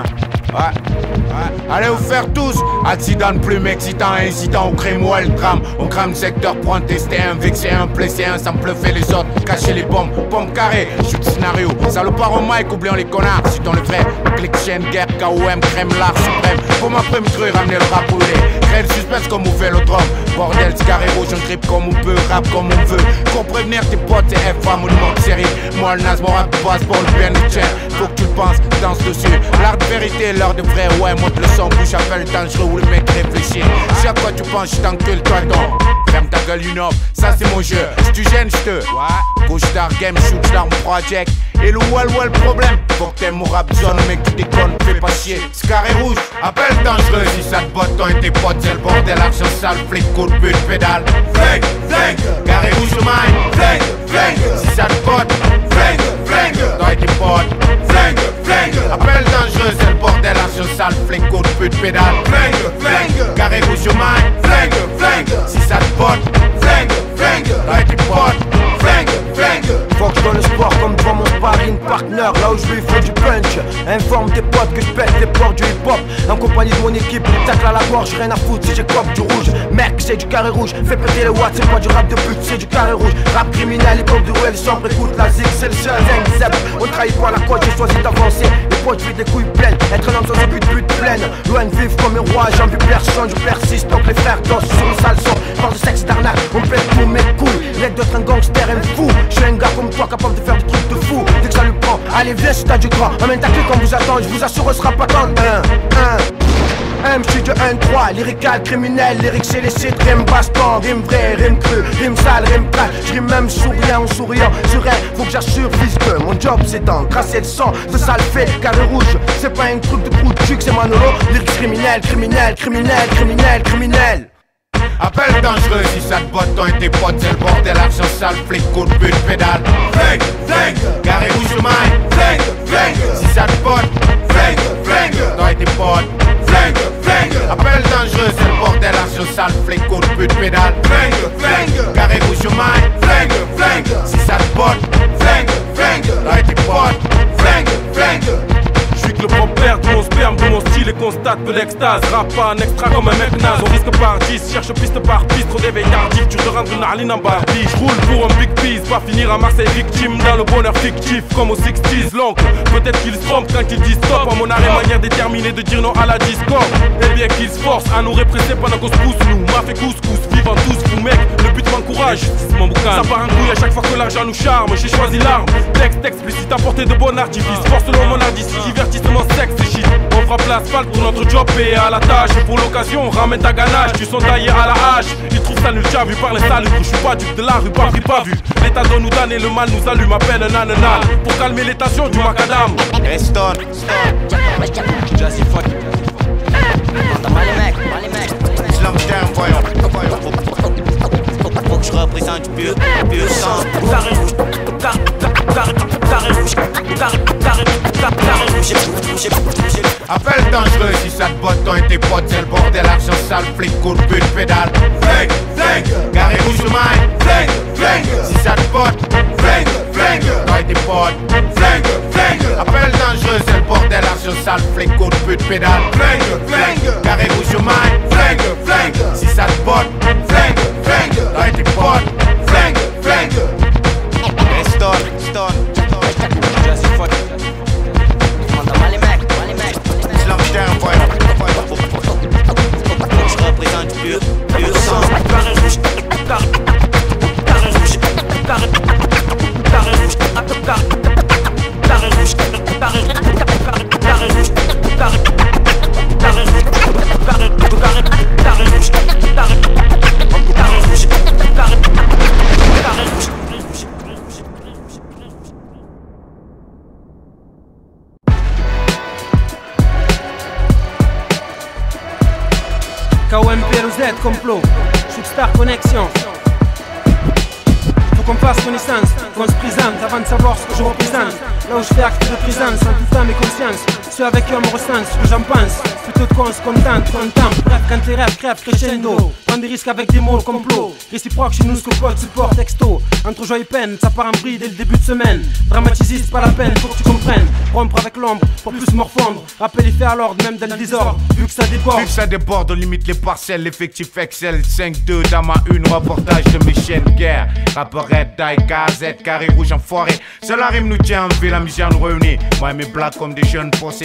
Allez vous faire tous. Accident plume excitant, incitant au crime ou le drame. On crame le secteur pour en tester un, vexer un, blesser un, sans pleufer les autres, cacher les bombes, pompe carré, shoot scénario. Salopard au mic, oublions les connards, citons le vrai. Click chaîne, guerre, KOM, crème, l'art suprême. Pour ma prime crue, ramener le rap roulé. Créer le suspense comme on fait le drum. Bordel, c'est carré rouge, on grippe comme on peut, rap comme on veut. Pour prévenir tes potes, c'est F1, monument de série. Moi le naze, mon rap passe pour le bien du tien. Faut que tu le penses, danse dessus. L'art de vérité, l'heure de vrai, ouais, monte le son, bouche appelle dangereux où le mec réfléchit. Si à quoi tu penses, j't'encule toi donc. Ferme ta gueule, une offre, ça c'est mon jeu. Si tu gênes, j'te. Gauche Star Game, Shoot Star Project. Et le wall problème. Faut que t'aimes mon rap zone, mec, tu déconnes, fais pas chier. C'est carré rouge, appel dangereux. Si ça te botte, toi et tes potes, c'est le bordel. Argent sale, flic, coup de pute, pédale. Flingue, flingue, carré rouge au mind. Flingue, flingue, si ça te botte. Flingue, flingue, toi et tes potes. Flingue, flingue, appel dangereux, c'est le bordel. Argent sale, flic, coup de pute, pédale. Flingue, flingue, carré rouge au mind. Flingue, flingue, si ça te botte. Flingue, flingue, toi et tes potes. Flingue, flingue. Faut que je donne le sport comme devant mon sparring partner. Là où je lui fais du punch. Informe tes potes que je pète les portes du hip hop. En compagnie de mon équipe, tacle à la gorge, rien à foutre si j'ai cop du rouge. Mec, c'est du carré rouge, fais péter les watts, c'est pas du rap de pute, c'est du carré rouge. Rap criminel, hip hop du ruelle sombre, écoute la zig, c'est le seul zep. On trahit pas la côte, j'ai choisi d'avancer. Les potes, je des couilles pleines, être un homme sans but pleine. Loin de vivre comme un roi, j'en vis personne, je persiste. Donc les frères dansent sur le sale son. Parle de sexe d'arnaque, on pète tous mes couilles. L'aide d'être un gangster, un fou. Je suis un gars comme toi, capable de faire des trucs de fou. Dès que ça lui prend, allez viens si t'as du grand. Amène ta clé qu'on vous attend, je vous assure on sera pas tant. Je suis de 1-3, lyrical, criminel, lyrique c'est les sites, rime baston, rime vrai, rime cru, rime sale, rime plate, je rime même souriant en souriant, sur rien, faut que j'assure, fils que mon job c'est d'encrasser le sang, de ça le fait, carré rouge, c'est pas un truc de trou de cul, c'est Manolo, lyrique criminel, criminel, criminel, criminel, criminel. Appel dangereux, si ça te botte, toi et tes potes, c'est le bordel, argent sale, flic, coup de pute, pédale. Flingue, flingue, carré rouge au mind. Flingue, flingue, si ça te botte. Flingue, flingue, toi et tes potes. Flingue, flingue, appel dangereux, c'est le bordel, argent sale, flic, coup de pute, pédale. Flingue, flingue, carré rouge au mind. Flingue, flingue, si ça te botte. Flingue, flingue, toi et tes potes. Flingue, flingue. Je suis que le beau-père de mon sperme, de mon style et constate peu d'extase. Rap pas un extra comme un mec naze. On risque par 10, cherche piste par piste. Trop d'éveil tardif, tu te rends une arline en Barbie. J'roule pour un big piece, pas finir à Marseille victime. Dans le bonheur fictif, comme aux 60s. L'oncle, peut-être qu'il se trompe quand il dit stop. À mon arrêt, manière déterminée de dire non à la discorde. Et bien qu'il se force à nous répresser pendant qu'on se pousse. Nous, m'a fait couscous, vivant tous, vous mec. Le but m'encourage, mon boucan. Ça part en couille à chaque fois que l'argent nous charme. J'ai choisi l'arme, texte explicite à portée de bon artifice. Force selon mon indice, divertissement sexe et shit. On frappe l'asphalte pour notre job et à la tâche. Pour l'occasion, ramène ta ganache. Tu sont taillés à la hache. Ils trouvent ça nul, déjà vu par les salubres. Je suis pas dupe de la rue, pas pris, pas vu. L'état doit nous donner, le mal nous allume. Appelle un ananas pour calmer les tensions du macadam. Hey Stone, Jazzy fuck. Les mecs. Slam down, voyons. Faut que je représente du pur sang. Appel dangereux, si ça te botte, toi et tes potes, c'est le bordel, argent sale, flic, coup de pute, pédale. Flingue, flingue, carré rouge au mind. Flingue, flingue, si ça te botte. Flingue, flingue, toi et tes potes. Flingue, flingue, appel dangereux, c'est le bordel, argent sale, flic, coup de pute, pédale. Flingue, flingue, carré rouge au mind. Flingue, flingue, si ça te botte. Flingue, flingue, toi et tes potes. Flingue, flingue. Hey Stone, Jazzy fuck. Les mecs. Slam down, voyons. Faut que je représente du pur sang. KOMPLZ complot, Shootstar connexion. Faut qu'on fasse connaissance, qu'on se présente avant de savoir ce que je représente. Là où je fais acte de présence, en toute âme et conscience. Ceux avec qui on me ressent ce que j'en pense. Plutôt de quoi on se contente, bref quand les rêves crèvent crescendo. Prends des risques avec des mots, le complot. Réciproque chez nous ce que pote support texto. Entre joie et peine, ça part en vrille dès le début de semaine. Dramatiser c'est pas la peine, faut que tu comprennes. Rompre avec l'ombre, pour plus morfondre. Rappel et faire l'ordre, même dans le désordre. Vu que ça déborde. Vu que ça déborde, on limite les parcelles, l'effectif Excel 5-2 dans ma une, reportage de mes chaînes guerre. Rapperette, die, KZ, carré rouge enfoiré. Seul la rime nous tient en ville, la misère nous réunit. Moi et mes blagues comme des jeunes foncés.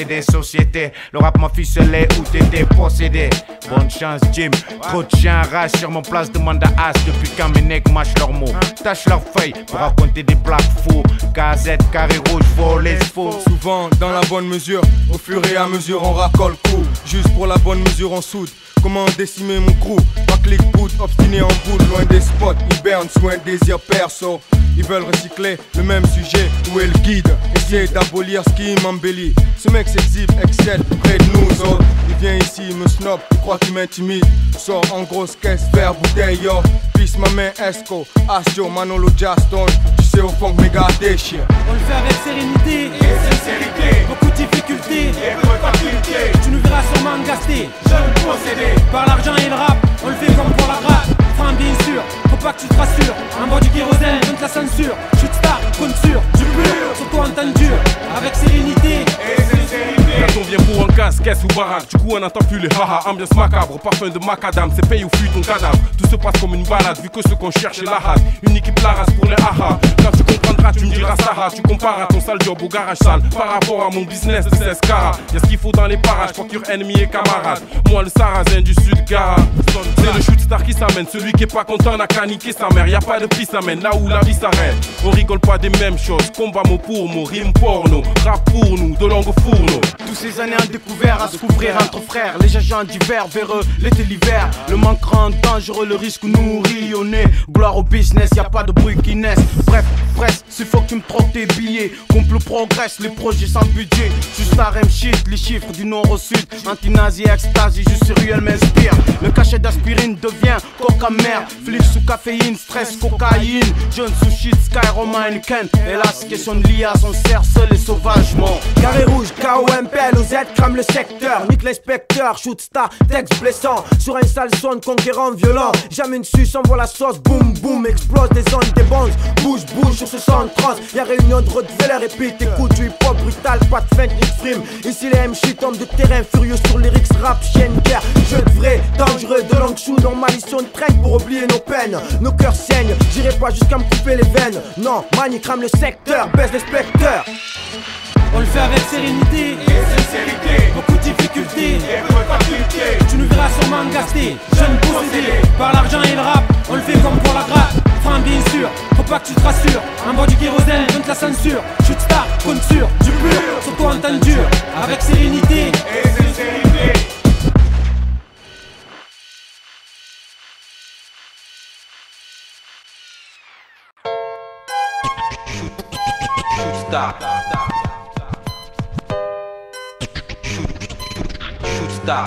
procédés, société. Le rap m'a ficelé où t'étais possédé. Bonne chance, Jim. Trop de chiens rage sur mon place, demande à As. Depuis quand mes necks mâchent leurs mots, tâchent leurs feuilles pour raconter des blagues fous. KZ, carré rouge, volé, faux. Souvent dans la bonne mesure, au fur et à mesure on racole coup. Juste pour la bonne mesure on soude. Comment décimer mon crew? Pas clic bout, obstiné en boule, loin des spots, hiberne, soin, désir perso. Ils veulent recycler le même sujet, où est le guide? Essayer d'abolir ce qui m'embellit. Ce mec s'exhibe, excède près de nous autres. Il vient ici, il me snob, il croit qu'il m'intimide. Sort en grosse caisse, verre, bouteille, yo. Pisse ma main, Esco, Astio, Manolo, Jaston. Tu sais au fond que mes gars déchirent. On le fait avec sérénité Et sincérité, beaucoup de difficultés et peu de faculté. Tu nous verras sûrement gasté Jeune possédé, par l'argent et le rap. On le fait comme pour la grappe. Enfin bien sûr, faut pas que tu te rassures. En bas du kérosène, donne la censure. Chute star, compte sûr, du pur, surtout en temps dur. Avec sérénité et sincérité. Quand on vient pour un casse, caisse ou baraque, du coup on n'entend plus les haha. Ambiance macabre, parfum de macadam, c'est paye ou fuit ton cadavre. Tout se passe comme une balade, vu que ce qu'on cherche est la hâte. Une équipe la race pour les haha. Quand tu comprendras, tu me diras Sarah. Tu compares à ton sale job au garage sale par rapport à mon business de 16 carats. Y'a ce qu'il faut dans les parages, procure ennemis et camarades. Moi le sarrasin du sud gara. C'est le shoot star qui s'amène, celui qui est pas content n'a qu'à niquer sa mère. Y'a pas de piste amène, là où la vie s'arrête. On rigole pas des mêmes choses, combat mot pour mot, rime porno. Rap pour nous, de langue fourneau. Tous ces années en découvert à se couvrir entre frères. Les agents divers vers eux, l'été l'hiver. Le manque rend dangereux, le risque nourrit au nez. Gloire au business, y a pas de bruit qui naisse. Bref, presse, s'il faut que tu me troques tes billets. Complot progresse, les projets sans budget. Juste à RM shit, les chiffres du nord au sud. Anti-nazi, extasie, juste sérieux, elle m'inspire. Le cachet d'aspirine devient coca mer. Flip sous caféine, stress, cocaïne. Jeune sous shit, Sky, Romain, Ken. Hélas, question de l'IA, on sert seul et sauvagement. Carré rouge, KOMPL, OZ, crame le secteur. Nique l'inspecteur, shoot star, texte blessant. Sur un sale son, conquérant violent. Jamais une suce, envoie la sauce, boum boum. Explose des zones, des bandes. Bouge, bouge sur ce son de trans. Y'a réunion de Rottweiler et puis t'écoutes du hip-hop brutal, pas de feinte ni de frime. Ici les MC tombent de terrain, furieux sur les lyrics, rap, chienne, guerre. Jeu de vrai, dangereux, de longue chou, normalisation de traîne pour oublier nos peines. Nos cœurs saignent, j'irai pas jusqu'à me couper les veines. Non, manie crame le secteur, baisse l'inspecteur. on le fait avec sérénité et sincérité, beaucoup de difficultés et peu de faculté. Tu nous verras sûrement gasté, jeune possédé par l'argent et le rap, on le fait comme pour la grappe. Enfin bien sûr, faut pas que tu te rassures. En bas du kérosène, donne la censure. Chute star, compte sûr, du pur, surtout en temps dur. Avec sérénité et sincérité. Shoot star. Shoot star.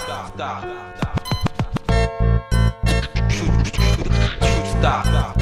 Shoot star.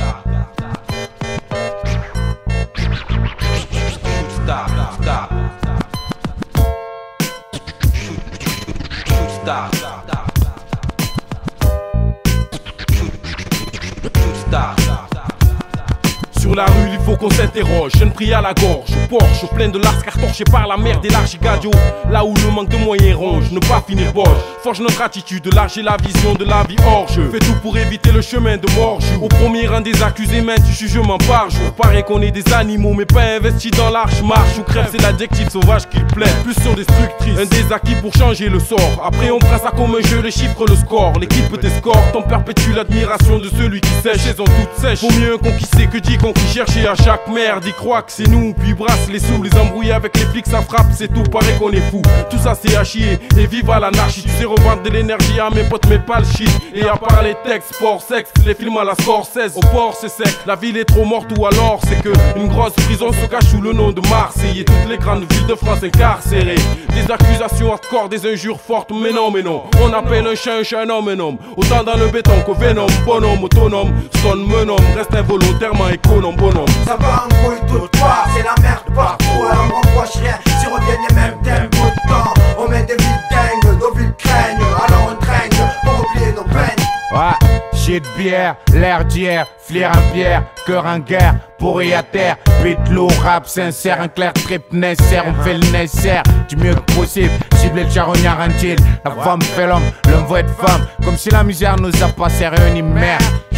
Sur la rue, il faut qu'on s'interroge. Jeune pris à la gorge, Porsche, plein de lars car torché par la mer des larges gadio. Là où le manque de moyens ronge, ne pas finir boche. Forge notre attitude, large et la vision de la vie hors jeu. Fais tout pour éviter le chemin de mort. Au premier rang des accusés, main du jugement par jour. Paraît qu'on est des animaux, mais pas investis dans l'arche. Marche ou crève, c'est l'adjectif sauvage qui plaît. Pulsion destructrice, un des acquis pour changer le sort. Après, on prend ça comme un jeu, les chiffres, le score. L'équipe t'escorte, on perpétue l'admiration de celui qui sèche. Elles ont toutes sèches. Faut mieux un con qui sait que dit qu'on qui chercher à chaque merde. Ils croient que c'est nous, puis brasse les sous. Les embrouiller avec les flics, ça frappe, c'est tout. Paraît qu'on est fou. Tout ça, c'est à chier. Et vive à l'anarchie. Tu sais revendre de l'énergie à mes potes, mais pas le shit. Et à part les textes, sport, sexe, les films à la Scorsese. Au port, c'est sec. La ville est trop morte ou alors c'est que une grosse prison se cache sous le nom de Marseille. Et toutes les grandes villes de France incarcérées. Des accusations hardcore, des injures fortes, mais non, mais non. On appelle un chat, un homme, un homme. Autant dans le béton que Venom, bonhomme, autonome. Son menome, reste involontairement économe, bonhomme. Ça va en couille toute part, c'est la merde partout. Alors on reproche rien, si reviennent les mêmes tempos de temps. On met des vies dingues, nos villes craignent. Alors on traîne pour oublier nos peines. Ouais, shit bière, l'air d'hier, flair en pierre, cœur en guerre, pourri à terre, beat lourd, rap sincère, un clair trip nécessaire, on fait le nécessaire, du mieux que possible, cibler le charognard en chill, la femme fait l'homme va être femme, comme si la misère nous a pas sérieux ni merde.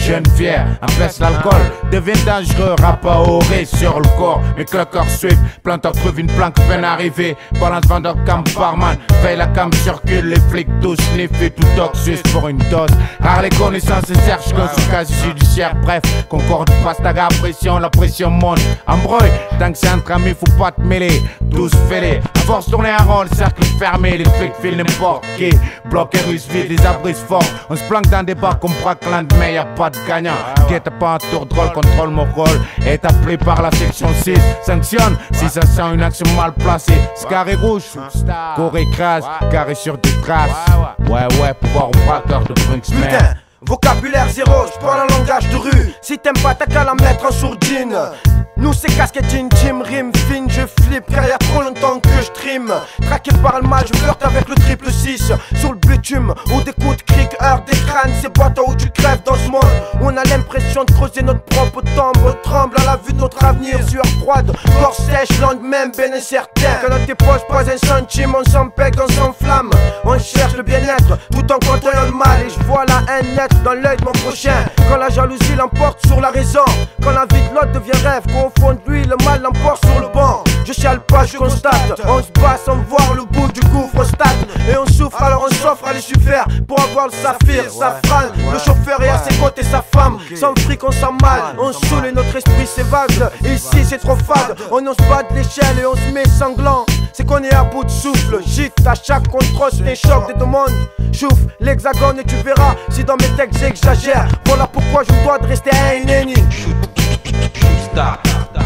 jeune fier, empêche l'alcool, devient dangereux, rap à oré sur le corps. Mes claqueurs suivent, planteur trouve une planque peine arrivée. Balance vendeur cam barman, veille la cam circule, les flics tous sniffent et tout tox juste pour une dose. Rare les connaissances et cherche qu'on se casse judiciaire. Bref, concorde, passe ta pression, la pression monte. Embrouille, tant que c'est entre amis, faut pas te mêler. Tous fêlés, à force tourner un rond, le cercle fermé, les flics filent n'importe qui. Bloqué russe vide, les abris forts. On se planque dans des bars qu'on braque lendemain, y'a pas de gagnant. Guette pas un tour drôle, contrôle mon rôle. Est appelé par la section 6. Sanctionne si ça sent une action mal placée. Scarré rouge, corps écrase, carré sur des traces. Ouais, pouvoir au braqueur de Brinksman. Putain, vocabulaire zéro, j'parle un langage de rue. Si t'aimes pas, t'as qu'à la mettre en sourdine. Nous c'est casquette intime, rime fine, je flippe car y'a trop longtemps que je trime. Traqué par le mal, je flirte avec le triple 6. Sur le bitume, où des coups de cric, heure des crânes. C'est boîte où tu crèves dans ce monde. On a l'impression de creuser notre propre tombe. On tremble à la vue de notre avenir, sueur froide, corps sèche, lendemain ben incertain. Quand dans tes poches pas un centime, on s'empêche, on s'enflamme. On cherche le bien-être, tout en contrôlant le mal. Et je vois la haine naître dans l'œil de mon prochain. Quand la jalousie l'emporte sur la raison, quand la vie de l'autre devient rêve, au fond de lui, le mal l'emporte sur le banc. Je chiale pas, je constate. On se bat sans voir le bout du gouffre, on stagne. Et on souffre, alors on s'offre à les suffire pour avoir le saphir, safran. Le chauffeur est à ses côtés, sa femme. Sans fric, on sent mal. On saoule et notre esprit s'évade. Ici, c'est trop fade. On se bat de l'échelle et on se met sanglant. C'est qu'on est à bout de souffle. Gîte à chaque contre c'est un choc des deux mondes. Chouffe l'hexagone et tu verras si dans mes textes j'exagère. Voilà pourquoi je me dois de rester un ennemi. Star.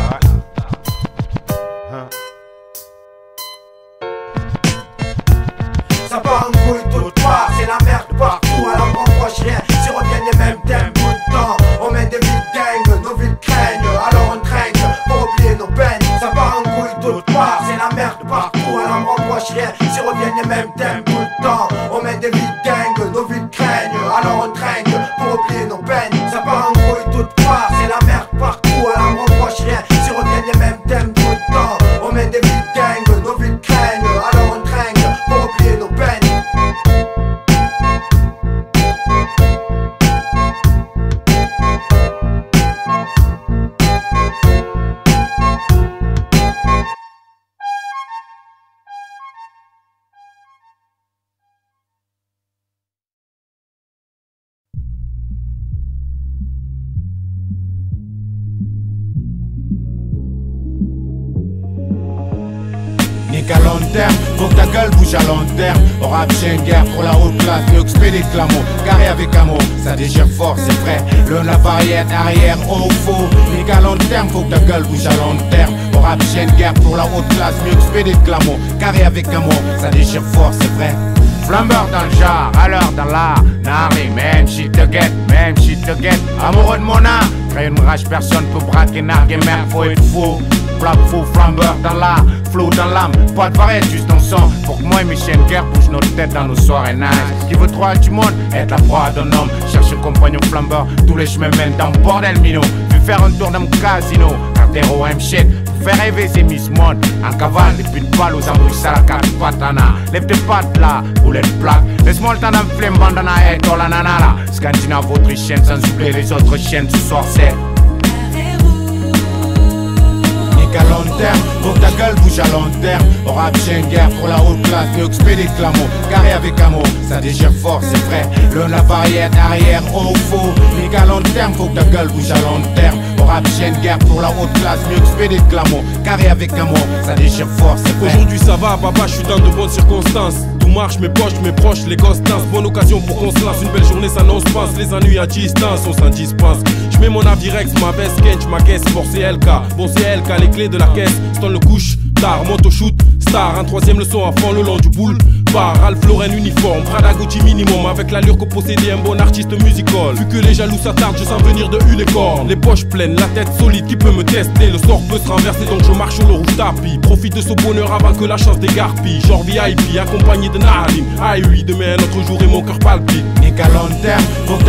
Ça part en couille toute part, c'est la merde partout. Alors on proche rien, si reviennent les mêmes thèmes tout le temps. On met des vies dingues, nos vies craignent. Alors on traîne pour oublier nos peines. Ça part en couille toute part, c'est la merde partout. Alors on proche rien, si reviennent les mêmes thèmes tout le temps. On met des vies dingues, nos vies craignent. Alors on traîne pour oublier nos peines. Ça part en couille toute part, c'est la merde partout. Alors on proche rien, si reviennent les mêmes thèmes tout le temps. On met des vies dingues, nos vies craignent. Alors on traîne pour oublier nos peines. À long terme, faut que ta gueule bouge à long terme. Au rap j'ai une guerre pour la haute classe, mieux que spédé de l'amour. Carré avec amour, ça déchire fort, c'est vrai. Le la variette, arrière, haut, faux. Mais à long terme, faut que ta gueule bouge à long terme. Au rap j'ai une guerre pour la haute classe, mieux que spédé de l'amour. Carré avec amour, ça déchire fort, c'est vrai. Flambeur dans le genre, à l'heure dans l'art. Nari, même shit te get, même shit te get. Amoureux de mon art, crée une rage, personne peut braquer, narguer, merde, faut être fou. Flap fou, flambeur dans l'art, flou dans l'âme, pas de variété, juste en sang. Pour que moi et mes chiens de guerre bougent notre tête dans nos soirées nice. Qui veut trop du monde, être la proie d'un homme. Cherche un compagnon flambeur, tous les chemins mènent dans le bordel minot. Vu faire un tour dans mon casino, cartero M shit. Faire rêver ces Miss Monde, en cavale, des putes balles aux embrouilles à la carte patana. Lève tes pattes là, roulette plaque. Laisse-moi le temps d'un flemme bandana et dans la nana là. Scandinave, autrichienne, sans oublier les autres chiennes, ce soir c'est. À long terme, faut que ta gueule bouge à long terme. Au rap j'ai une guerre pour la haute classe, mieux que spédé de l'amour. Carré avec amour, ça déchire fort, c'est vrai. Le la variette, arrière, haut, faux. Mais à long terme, faut que ta gueule bouge à long terme. Au rap j'ai une guerre pour la haute classe, mieux que spédé de l'amour. Carré avec amour, ça déchire fort, c'est vrai. Aujourd'hui ça va, papa, je suis dans de bonnes circonstances. Tout marche, mes poches, mes proches, les gosses dansent. Bonne occasion pour qu'on se lance, une belle journée, ça n'en se passe. Les ennuis à distance, on s'en dispense. Je mets mon Avirex, ma veste, Kench, ma caisse, sport CLK. Bon CLK, les clés de la caisse, Stone le couche, tard, moto shoot, star. Un troisième leçon à fond le long du boule. Bar, Ralph Lauren uniforme, Prada Gucci minimum. Avec l'allure que possédait un bon artiste musical. Vu que les jaloux s'attardent, je sens venir de une écorne. Les poches pleines, la tête solide, qui peut me tester. Le sort peut se renverser, donc je marche sur le rouge tapis. Profite de ce bonheur avant que la chance dégarpille. Genre VIP, accompagné de Nahalim. Ah oui, demain un autre jour et mon cœur palpite. Nique à long terme, faut que ta gueule bouge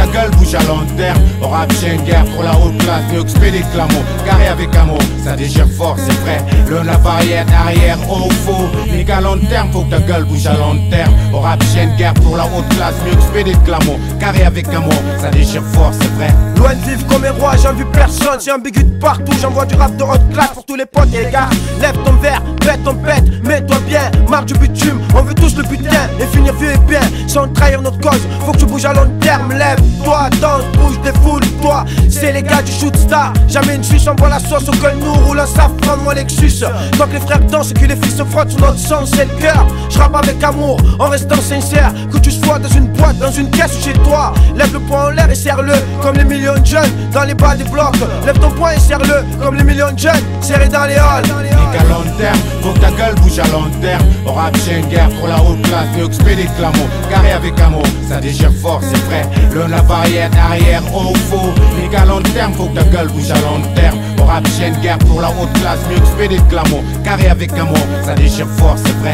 bouge à long terme. Au rap j'ai une guerre pour la haute classe, mieux expédié de l'amour. Carré avec amour, ça déchire fort, c'est vrai. Le la variette, arrière, haut, faux. Mais qu'à long terme, faut que ta gueule bouge à long terme. Au rap j'ai une guerre pour la haute classe, mieux expédié de l'amour. Carré avec amour, ça déchire fort, c'est vrai. Loin de vivre comme un roi, j'en vu personne, c'est ambigu de partout, j'envoie du rap de haute classe pour tous les potes et les gars. Lève ton verre, pète ton pète, mets-toi bien, marque du bitume, on veut tous le butin et finir vieux et bien, sans trahir notre cause, faut que tu bouges à long terme, lève-toi, danse, bouge, défoule-toi, c'est les gars du shoot star, jamais une suisse, envoie la sauce au col, nous roule un safran, moi Lexus, tant que les frères dansent et que les fils se frottent sur notre sang, c'est le cœur, je rappe avec amour, en restant sincère, que tu sois dans une boîte, dans une caisse ou chez toi, lève le poing en l'air et serre-le, comme les millions de jeunes dans les bas des blocs. Lève ton poing et serre-le comme les millions de jeunes serrés dans les halls. Et qu'à long terme, faut que ta gueule bouge à long terme. Au rap j'ai une guerre pour la haute classe, mieux expédié de l'amour. Carré avec amour, ça déchire fort, c'est vrai. Le la variette, arrière, haut, faux. Et qu'à long terme, faut que ta gueule bouge à long terme. Au rap j'ai une guerre pour la haute classe, mieux expédié de l'amour. Carré avec amour, ça déchire fort, c'est vrai.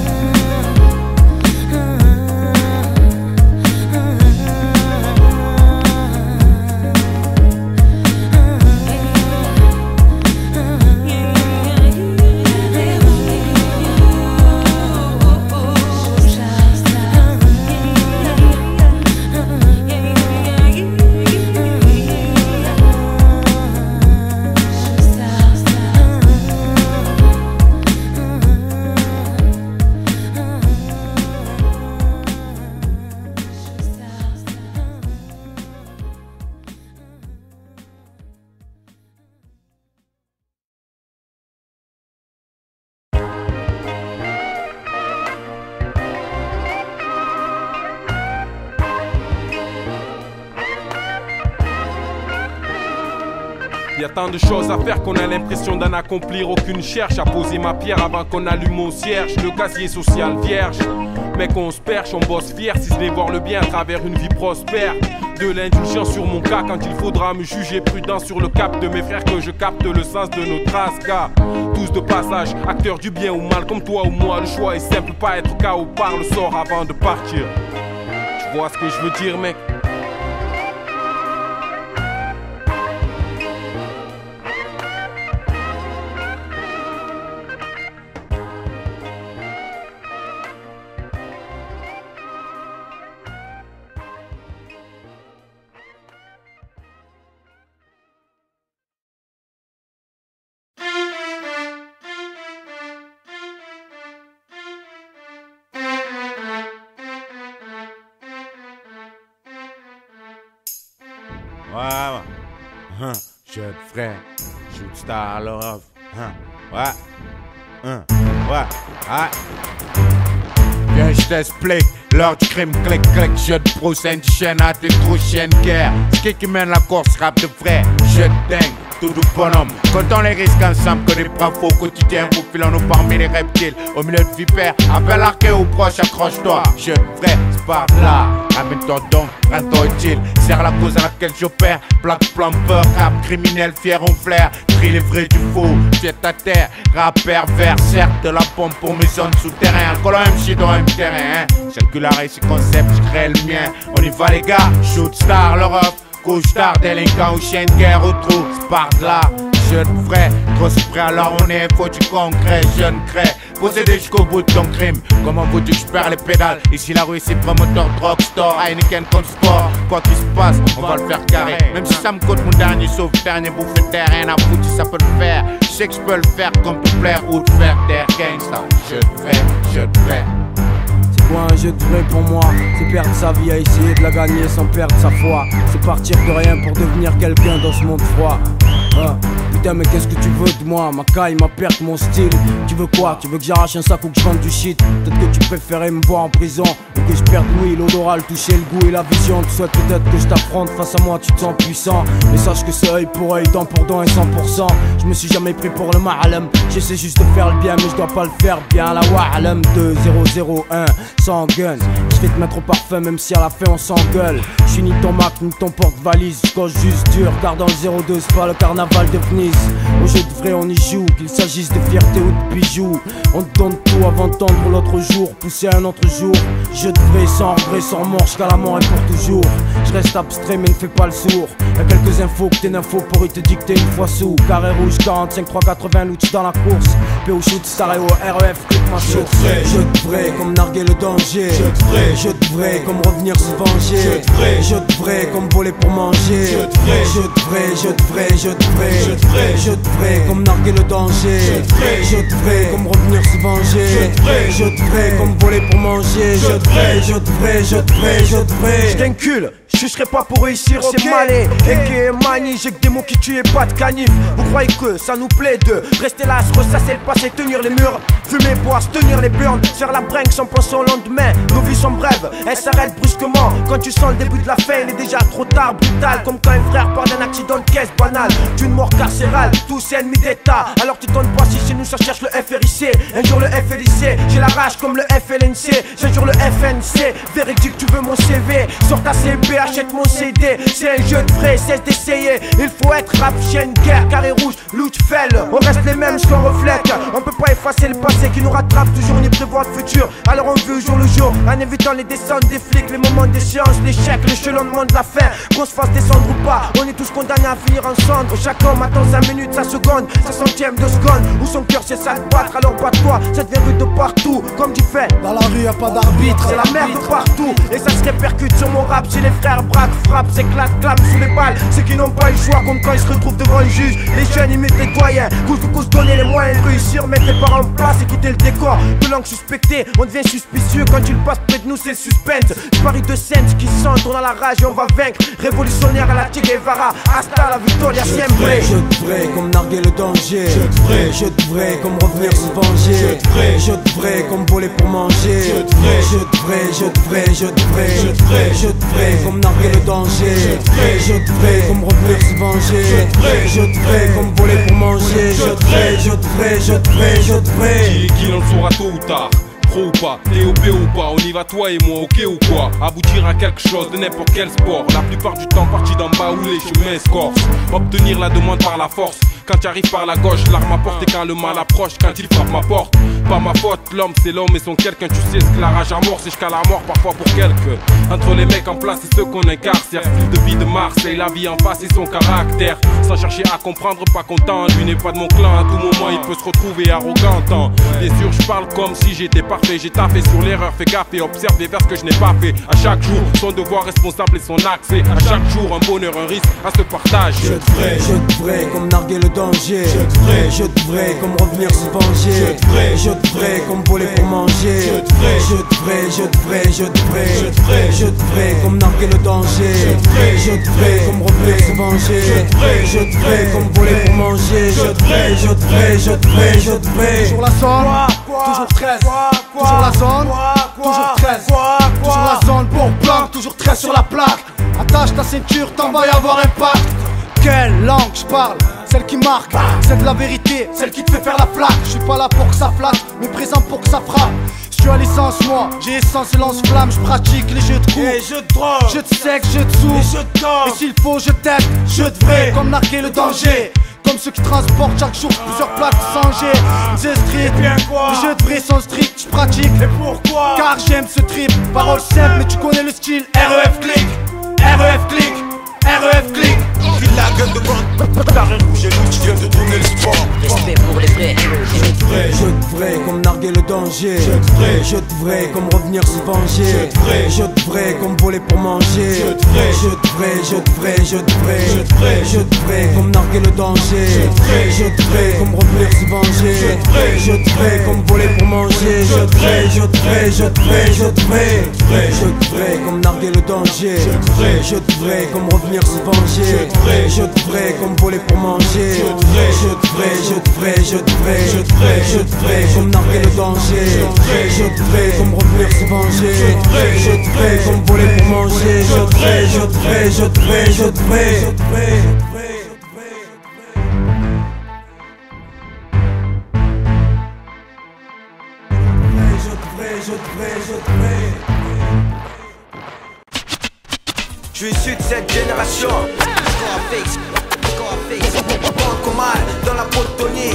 Y a tant de choses à faire qu'on a l'impression d'en accomplir. Aucune cherche à poser ma pierre avant qu'on allume mon cierge. Le casier social vierge, mais qu'on se perche, on bosse fier si ce n'est voir le bien à travers une vie prospère. De l'indulgence sur mon cas quand il faudra me juger prudent sur le cap de mes frères que je capte le sens de nos traces. Car tous de passage, acteurs du bien ou mal comme toi ou moi, le choix est simple, pas être KO par le sort avant de partir. Tu vois ce que je veux dire, mec? Ouais, jeune frère, shoot star love, ouais, viens je t'explique, l'heure du crime, clic clic, jeune pro, chaîne à tes trous, chienne guerre, ce qui mène la course, rap de vrai, je dingue. Tout du bonhomme, comptons les risques ensemble que des bravos au quotidien, vous filons-nous parmi les reptiles, au milieu de vipères, appelle l'arqué ou proche, accroche-toi, je vrai, c'est par là, ramène ton don, rends-toi utile, serre la cause à laquelle j'opère, plaque plumper, rap criminel, fier on flair, tri les vrais du faux, pied à terre, rap pervers, certes de la pompe pour mes zones souterraines, colon MC dans un terrain, circularise ce concept, je crée le mien, on y va les gars, shoot star, l'Europe. Couche tard, délinquant ou chien de guerre au trou, c'est par là, jeune vrai, trop prêt alors on est, faut du concret, jeune crée, possédé jusqu'au bout de ton crime, comment veux-tu que je perds les pédales, ici la rue c'est promoteur, drugstore, Heineken contre sport, quoi qu'il se passe, on va le faire carré, même si ça me coûte mon dernier sauf dernier bouffé de terre, rien à foutre si ça peut le faire, je sais que je peux le faire comme te plaire ou te faire taire, gangsta, je te fais. Pour un jeu de vrai pour moi, c'est perdre sa vie à essayer de la gagner sans perdre sa foi. C'est partir de rien pour devenir quelqu'un dans ce monde froid. Putain mais qu'est-ce que tu veux de moi? Ma caille, ma perte, mon style. Tu veux quoi? Tu veux que j'arrache un sac ou que je vende du shit? Peut-être que tu préférais me voir en prison ou que je perde l'ouïe, l'odorat, le toucher, le goût et la vision. Tu souhaites peut-être que je t'affronte, face à moi tu te sens puissant. Mais sache que c'est œil pour œil, dent pour dent et 100%. Je me suis jamais pris pour le ma'alam. J'essaie juste de faire le bien mais je dois pas le faire bien. La wa'alam 2001 sans gun. Je vais te mettre au parfum même si à la fin on s'engueule. Je suis ni ton Mac ni ton porte-valise. Je coche juste dur car dans le 02 c'est pas le carnaval de Venise. Au jeu de vrai on y joue, qu'il s'agisse de fierté ou de bijoux. On te donne tout avant de tendre l'autre jour, pousser un autre jour. Jeu de vrai sans regret, sans mort, jusqu'à la mort et pour toujours. Je reste abstrait mais ne fais pas le sourd. Y'a quelques infos que tes infos pourraient te dicter une fois sous. Carré rouge 45 380 Lutz dans la course. PO shoot Sareo REF clique ma source. Je devrais comme narguer le danger. Je devrais comme revenir se venger. Je devrais comme voler pour manger. Je devrais comme narguer le danger. Je devrais comme revenir se venger. Je devrais comme voler pour manger. Je devrais. Je t'encule. Je serai pas pour réussir, c'est malé. Et mani, j'ai que des mots qui tuent pas de canif. Vous croyez que ça nous plaît de rester là, se ressasser le passé, tenir les murs, fumer, boire, se tenir les burnes, faire la brinque sans penser au lendemain. Nos vies sont brèves, elles s'arrêtent brusquement. Quand tu sens le début de la fin, il est déjà trop tard, brutal. Comme quand un frère part d'un accident de caisse banal, d'une mort carcérale, tous ennemis d'État. Alors tu t'en pas si chez nous ça cherche le FRIC. Un jour le FLIC, j'ai la rage comme le FLNC. Un jour le FNC, véridique tu veux mon CV. Sors ta CB, achète mon CD. C'est un jeu de vrai, cesse d'essayer. Il faut être rap, chienne, guerre, carré rouge, loot, fell. On reste les mêmes, ce qu'on reflète. On peut pas effacer le passé qui nous rattrape toujours ni prévoir le futur. Alors on vit au jour le jour, en évitant les descentes des flics, les moments d'échéance, l'échec, l'échelonnement de la fin. Qu'on se fasse descendre ou pas, on est tous condamnés à finir en cendre. Chaque homme attend 5 minutes, sa seconde, sa centième de seconde. Où son cœur c'est ça de battre, alors batte-toi. Ça devient rude de partout, comme dit fait. Dans la rue y'a pas d'arbitre, c'est la merde de partout. Et ça se répercute sur mon rap, chez les frères braque, frappe, s'éclate, clame sous les balles. Ceux qui n'ont pas le choix, comme quand ils se retrouvent devant le juge. Les jeunes imitent les doyens, cause donner les moyens de réussir, mettre les parents en place et quitter le décor. De langue suspectée, on devient suspicieux quand il passe près de nous, c'est le suspense. Paris de scène qui sentent, on a la rage et on va vaincre. Révolutionnaire à la Che Guevara, hasta la victoria siempre. Je devrais comme narguer le danger. Je devrais comme revenir se venger. Je devrais comme voler pour manger. Je devrais comme narguer le danger. Je devrais comme revenir se venger. Je devrais comme voler pour manger. Je devrais. Qu'il en saura tôt ou tard. Pro ou pas, TOP ou pas, on y va toi et moi, ok ou quoi? Aboutir à quelque chose de n'importe quel sport. La plupart du temps parti d'en bas où les chemins se corsent. Obtenir la demande par la force. Quand tu arrives par la gauche, l'arme apporte et quand le mal approche, quand il frappe ma porte. Pas ma faute, l'homme c'est l'homme et son quelqu'un. Tu sais ce que la rage à mort, c'est jusqu'à la mort parfois pour quelques. Entre les mecs en place et ceux qu'on incarcère. Fil de vie de Marseille, la vie en face et son caractère. Sans chercher à comprendre, pas content. Lui n'est pas de mon clan, à tout moment il peut se retrouver arrogant. Bien sûr je parle comme si j'étais parfait. J'ai taffé sur l'erreur, fais gaffe et observe les vers que je n'ai pas fait. À chaque jour, son devoir responsable et son accès. À chaque jour, un bonheur, un risque à se partager. Je devrais comme narguer le danger. Je devrais comme revenir se venger. Je devrais comme voler pour manger. Je devrais comme narguer le danger. Je devrais comme revenir se venger. Je devrais comme voler pour manger. Je devrais. Toujours la zone, toujours 13. Toujours la zone, toujours 13. Toujours la zone pour planque, toujours 13 sur la plaque. Attache ta ceinture, t'en vas y avoir impact. Quelle langue je parle? Celle qui marque, celle de la vérité, celle qui te fait faire la flaque. Je suis pas là pour que ça flatte, mais présent pour que ça frappe. Je suis à l'essence moi, j'ai essence et lance-flamme. Je pratique les jeux de coups, les jeux de drogue, jeux de sexe, jeux de sous, les jeux de corps. Et s'il faut je t'aide, je devrais comme narguer le danger. Comme ceux qui transportent chaque jour plusieurs plaques sans G. The street, les jeux de vrai sont stricts, je pratique. Et pourquoi? Car j'aime ce trip, parole simple mais tu connais le style. REF click, REF click, REF click. File la gueule de bande, carré rouge et loup, tu viens de tourner le sport. Respect pour les vrais. Je devrais comme narguer le danger. Je devrais comme revenir se venger. Je devrais comme voler pour manger. Je devrais comme narguer le danger. Je devrais comme revenir se venger. Je devrais comme voler pour manger. Je devrais comme narguer le danger. Je devrais comme revenir se venger. Je devrais comme voler pour manger. Je devrais comme narguer le danger. Je devrais comme revenir se venger. Je devrais comme voler pour manger. Je devrais. Je suis issu de cette génération. Banco mal dans la peau de Tony.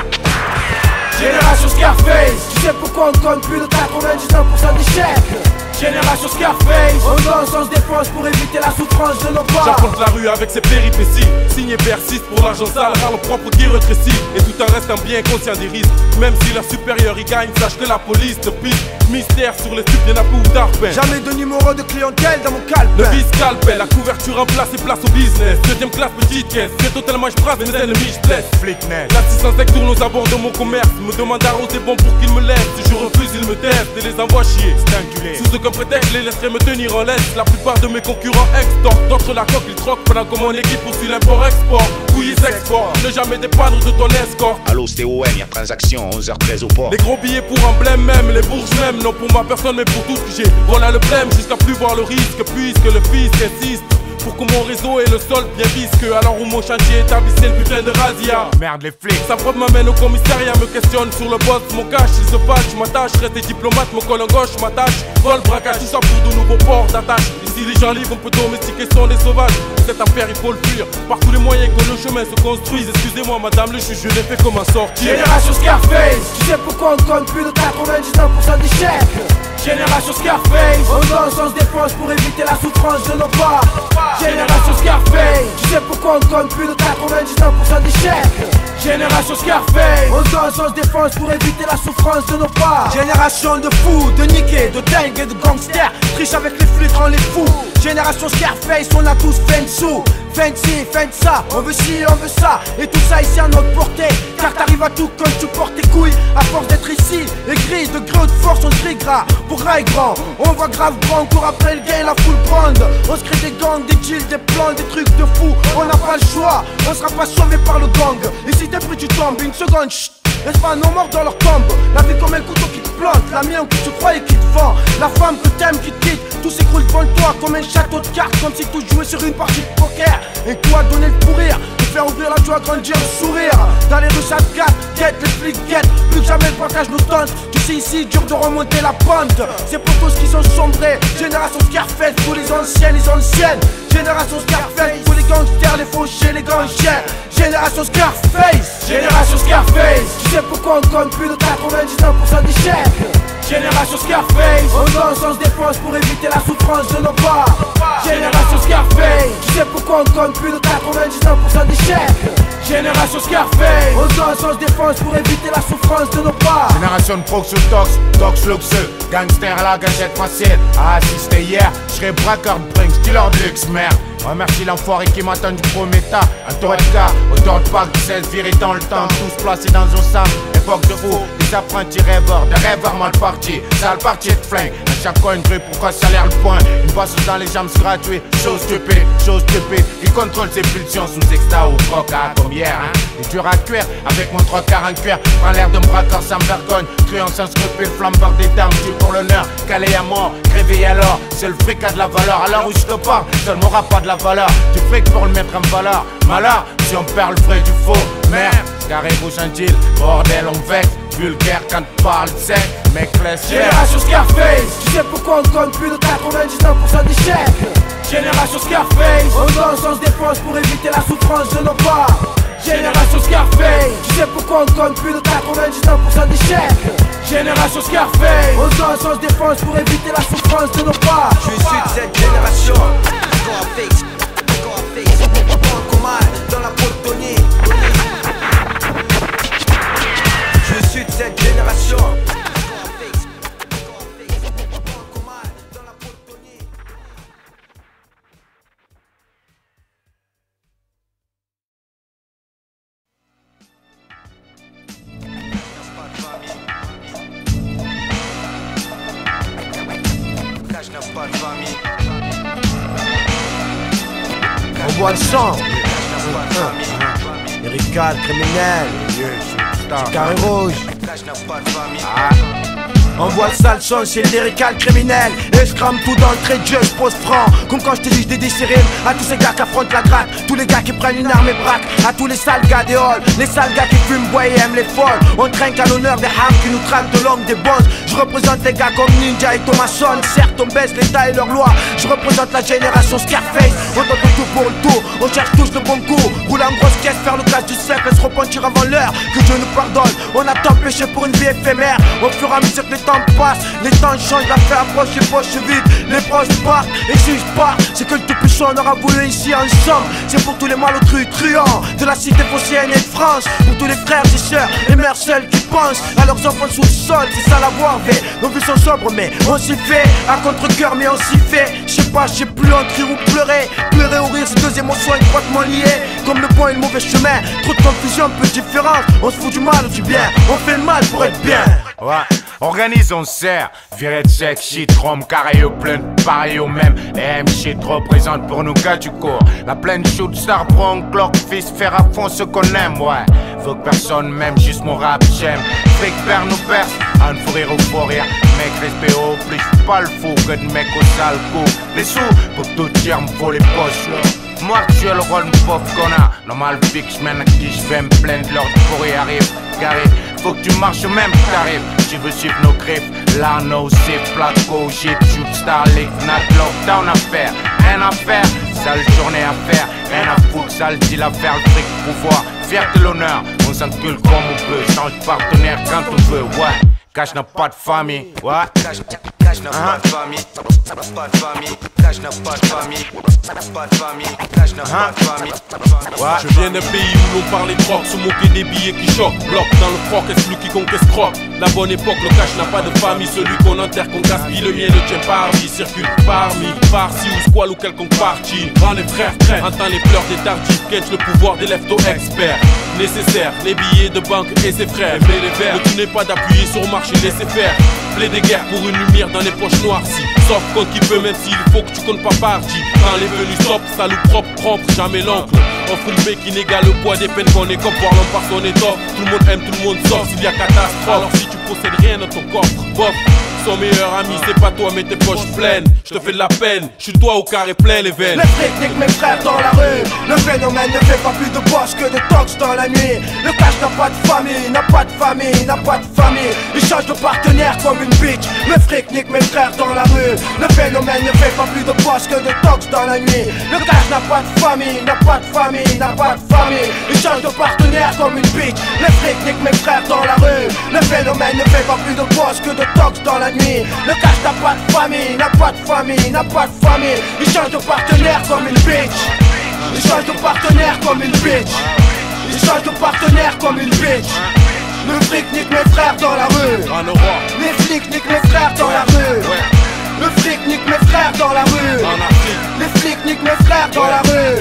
Génération Scarface. Tu sais pourquoi on compte plus de 99% d'échecs? Génération Scarface. On danse, on se défonce pour éviter la souffrance de nos pas. J'affronte la rue avec ses péripéties. Signé persiste pour l'argent sale, rare propre qui rétrécit. Et tout en restant bien conscient des risques. Même si leur supérieur y gagne, sache que la police te pique. Mystère sur les stupes, y'en a peu ou tard peine. Jamais de numéro de clientèle dans mon calepin. Le vice scalpel, la couverture en place et place au business. Deuxième classe, petite caisse, c'est totalement je brasse, mes ennemis je blesse. Flicknet. La 605 tourne aux abords de mon commerce. Me demande à c'est bon pour qu'ils me laissent. Si je refuse, ils me testent et les envoient chier. C'est enculé. Sous aucun prétexte, je les laisserai me tenir en laisse. La plupart de mes concurrents extorquent. D'autres la coque, ils troquent pendant que mon équipe poursuit l'import-export. Couillis s'export, ne jamais dépendre de ton escorte. Allô, c'était OM, y'a transaction, 11h13 au port. Les gros billets pour emblème même, les bourses même. Non pour ma personne mais pour tout ce que j'ai. Voilà le blême jusqu'à plus voir le risque. Puisque le fisc insiste pour que mon réseau ait le sol bien visqueux. Alors où mon chantier établissait le putain de razzia. Merde les flics. Sa preuve m'amène au commissariat, me questionne sur le boss, mon cash, il se fâche, je m'attache, rester diplomate, mon col en gauche, m'attache. Vol, braquage, tout ça pour de nouveaux ports d'attache. Ici les gens libres, on peut domestiquer, sont des sauvages. Cette affaire il faut le fuir, par tous les moyens que le chemin se construise. Excusez-moi madame le juge, je l'ai fait comment sortir. Génération Scarface. Tu sais pourquoi on compte plus de 99% des chèques. Génération Scarface. On danse, on se défonce pour éviter la souffrance de nos pas. Génération Scarface. Tu sais pourquoi on compte plus de 99% des chèques. Génération Scarface. On danse, on se défonce pour éviter la souffrance de nos pas. Génération de fous, de niqués, de dingues et de gangsters. Triche avec les flics, rend les fous. Génération Scarface, on a tous fait de sous. Fin de ci, fin de ça, on veut ci, on veut ça. Et tout ça ici à notre portée. Car t'arrives à tout quand tu portes tes couilles. À force d'être ici, aigri, de gré ou de force, on se crie gras. Pour gras et grand, on voit grave grand. On court après le gain, la foule brande. On se crée des gangs, des deals, des plans, des trucs de fou. On n'a pas le choix, on sera pas sauvé par le gang. Et si t'es pris tu tombes, une seconde, chut. Laisse pas nos morts dans leur tombe. La vie comme un couteau qui te plante, la mienne que tu crois et qui te vend. La femme que t'aimes qui te quitte, tout s'écroule devant toi comme un château de cartes. Comme si tout jouait sur une partie de poker. Et toi donner le pourrir, te faire ouvrir la joie, grandir le sourire. Dans les rues ça te gâte, guette, les flics guettent. Plus que jamais le partage nous tente. Tu sais ici dur de remonter la pente. C'est pour tous qui sont sombrés. Génération Scarface, tous les anciennes. Génération Scarface, tous les gangsters, les fauchés, les gangsters. Génération Scarface. Génération Scarface. Tu sais pourquoi on compte plus de 99% des chèques. Génération Scarface. On danse, on se défonce pour éviter la souffrance de nos pas. Génération Scarface. Tu sais pourquoi on compte plus de 99% des chèques. Génération Scarface. On danse, on se défonce pour éviter la souffrance de nos pas. Génération de Proxotox, Tox luxeux, gangster à la gâchette facile. À assister hier, j'serais braqueur de Brinks, dealer de luxe, merde. Remercie l'enfoiré qui m'attend du premier tas. Un Toyota, autant de pack, 16 virés dans le temps. Tous placés dans un sam, époque de fou. Des apprentis rêveurs, des rêveurs mal partis. Sale partie de flingue, à chaque coin de rue, pourquoi ça l'air le point. Une basseuse dans les jambes, c'est gratuit. Chose stupide, il contrôle ses pulsions sous extra ou coca comme hier, hein. Et dur à cuire, avec mon 3-40 en cuir. Prends l'air de me braqueur sans vergogne. Truand sans scrupule, flambeur des dames, tu pour l'honneur. Calé à mort, grévé alors. C'est le fric à de la valeur, alors où je te parle, seul m'aura pas de la valeur. Du fric pour le mettre en valeur. Malheur, si on perd le vrai du faux. Merde, carré rouge un deal, bordel on vexe. Vulgaire quand tu parles sec, mec laisse. Génération Scarface. Tu sais pourquoi on compte plus de 99% des chèques. Génération Scarface. On danse, on se défonce pour éviter la souffrance de nos pas. Génération Scarface. Tu sais pourquoi on compte plus de 99% des chèques. Génération Scarface. On danse, on se défonce pour éviter la souffrance de nos pas. Je suis de cette génération. Scarface, dans la potonnie. Je suis de cette génération. On voit le sang. Lyrical, criminel. Carré rouge. On voit le sale son, c'est le lyrical criminel. Et je crame tout dans le trait de jeu, je pose franc. Comme quand je te dis, je dédie ces rimes à tous ces gars qui affrontent la gratte. Tous les gars qui prennent une arme et braquent. À tous les sales gars des halls. Les sales gars qui fument, boivent et aiment les folles. On trinque à l'honneur des hams qui nous traitent de l'homme des bonnes. Je représente les gars comme Ninja et Thomason. Certes on baisse l'état et leurs lois. Je représente la génération Scarface. On donne le tout pour le tout, on cherche tous le bon coup. Roule en grosse caisse, faire le casse du siècle et se repentir avant l'heure. Que Dieu nous pardonne, on a tant péché pour une vie éphémère. Au fur et à mesure que les temps passe, les temps changent, la paix approche, les poches vides, les proches partent, et si je pars, c'est que le tout-puissant on aura voulu ici ensemble. C'est pour tous les malotrues truands de la cité phocéenne et de France, pour tous les frères et sœurs, les mères seules qui pensent à leurs enfants sous le sol, c'est ça la voie V. Nos vies sont sobres mais on s'y fait, à contre-cœur mais on s'y fait. Je sais pas, je sais plus entre rire ou pleurer. Pleurer ou rire, c'est deux émotions étroitement liées, comme le bon et le mauvais chemin. Trop de confusion, peu de différence, on se fout du mal ou du bien, on fait le mal pour être bien. Ouais, organise, on sert. Viré de sex, shit, rhum, carré au plein, pareil au même. Les M-shit représentent pour nous gars du cours. La pleine shoot, star, prend clock, fils, faire à fond ce qu'on aime, ouais. Faut que personne m'aime, juste mon rap, j'aime. Fric, perd nous perce, à ne fou rire ou faut rire. Mec, respect au plus, pas le fou que de mec au sale coup. Les sous, pour tout dire, m'faut les poches, là. Moi, tu es le rôle, pauvre connard. Normal, fixe, mène à qui je vais me plaindre, l'ordre pour y arriver. Carré, faut que tu marches même que t'arrives. Tu veux suivre nos griffes, là, no sip, placo, shit, shoot, star, league, not lockdown à faire. Rien à faire, sale journée à faire. Rien à foutre, sale deal à faire, le fric, pouvoir, fierté, l'honneur. On s'encule comme on peut, change de partenaire quand on veut, ouais. Cash n'a pas de famille, ouais. Cash n'a pas de famille, pas de famille. Cash n'a pas de famille, pas de famille. Cash n'a pas de famille. Je viens d'un pays où l'on parle troc, se moquer des billets qui choquent. Bloc dans le froc, exclu quiconque escroque. La bonne époque, le cash n'a pas de famille. Celui qu'on enterre, qu'on gaspille, le mien ne tient pas vie. Circule parmi, par-ci ou squal ou quelconque partie. Rends les frères traînent, entend les pleurs des tardifs. Quench le pouvoir des leftos experts. Nécessaire, les billets de banque et ses frères. Mais les verts, ne tenez pas d'appuyer sur marché, laissez faire. Plaider guerre pour une lumière dans les poches noircies. Sauf compte qui peut, même s'il faut que tu comptes pas partie. Quand les venus stop, salut propre, propre, jamais l'oncle. Offre une paix qui n'égale le poids des peines qu'on est comme voir l'homme par son étoffe. Tout le monde aime, tout le monde sort s'il y a catastrophe. Alors si tu possèdes rien dans ton coffre, bof. Son meilleur ami c'est pas toi mais tes poches pleines. Je te fais de la peine, je suis toi au carré plein les veines. Les techniques mes frères dans la rue. Le phénomène ne fait pas plus de boss que de tox dans la nuit. Le cash n'a pas de famille, n'a pas de famille, n'a pas de famille. Il change de partenaire comme une bitch. Le fric nique mes frères dans la rue. Le phénomène ne fait pas plus de boss que de tox dans la nuit. Le cash n'a pas de famille, n'a pas de famille, n'a pas de famille. Il change de partenaire comme une bitch. Le fric nique mes frères dans la rue. Le phénomène ne fait pas plus de boss que de tox dans la nuit. Le cash n'a pas de famille, n'a pas de famille, n'a pas de famille. Il change de partenaire comme une bitch. Il change de partenaire comme une bitch. Il change de partenaire comme une bitch. Le fric nique mes frères dans la rue. Les flics niquent mes frères dans la rue. Le fric nique mes frères dans la rue. Les flics niquent mes frères dans la rue.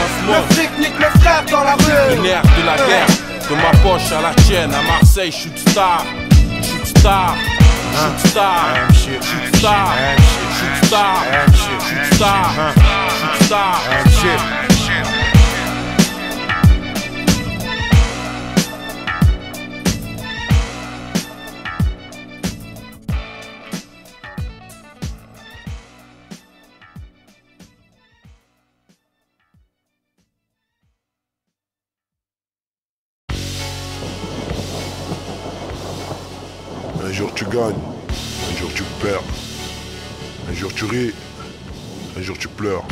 Le fric nique mes frères dans la rue. Le nerf de la guerre, de ma poche à la tienne. À Marseille, shoot star, shoot star. Shoot star, shoot star, shoot star, shoot star, shoot star, Un jour tu gagnes, un jour tu perds, un jour tu ris, un jour tu pleures.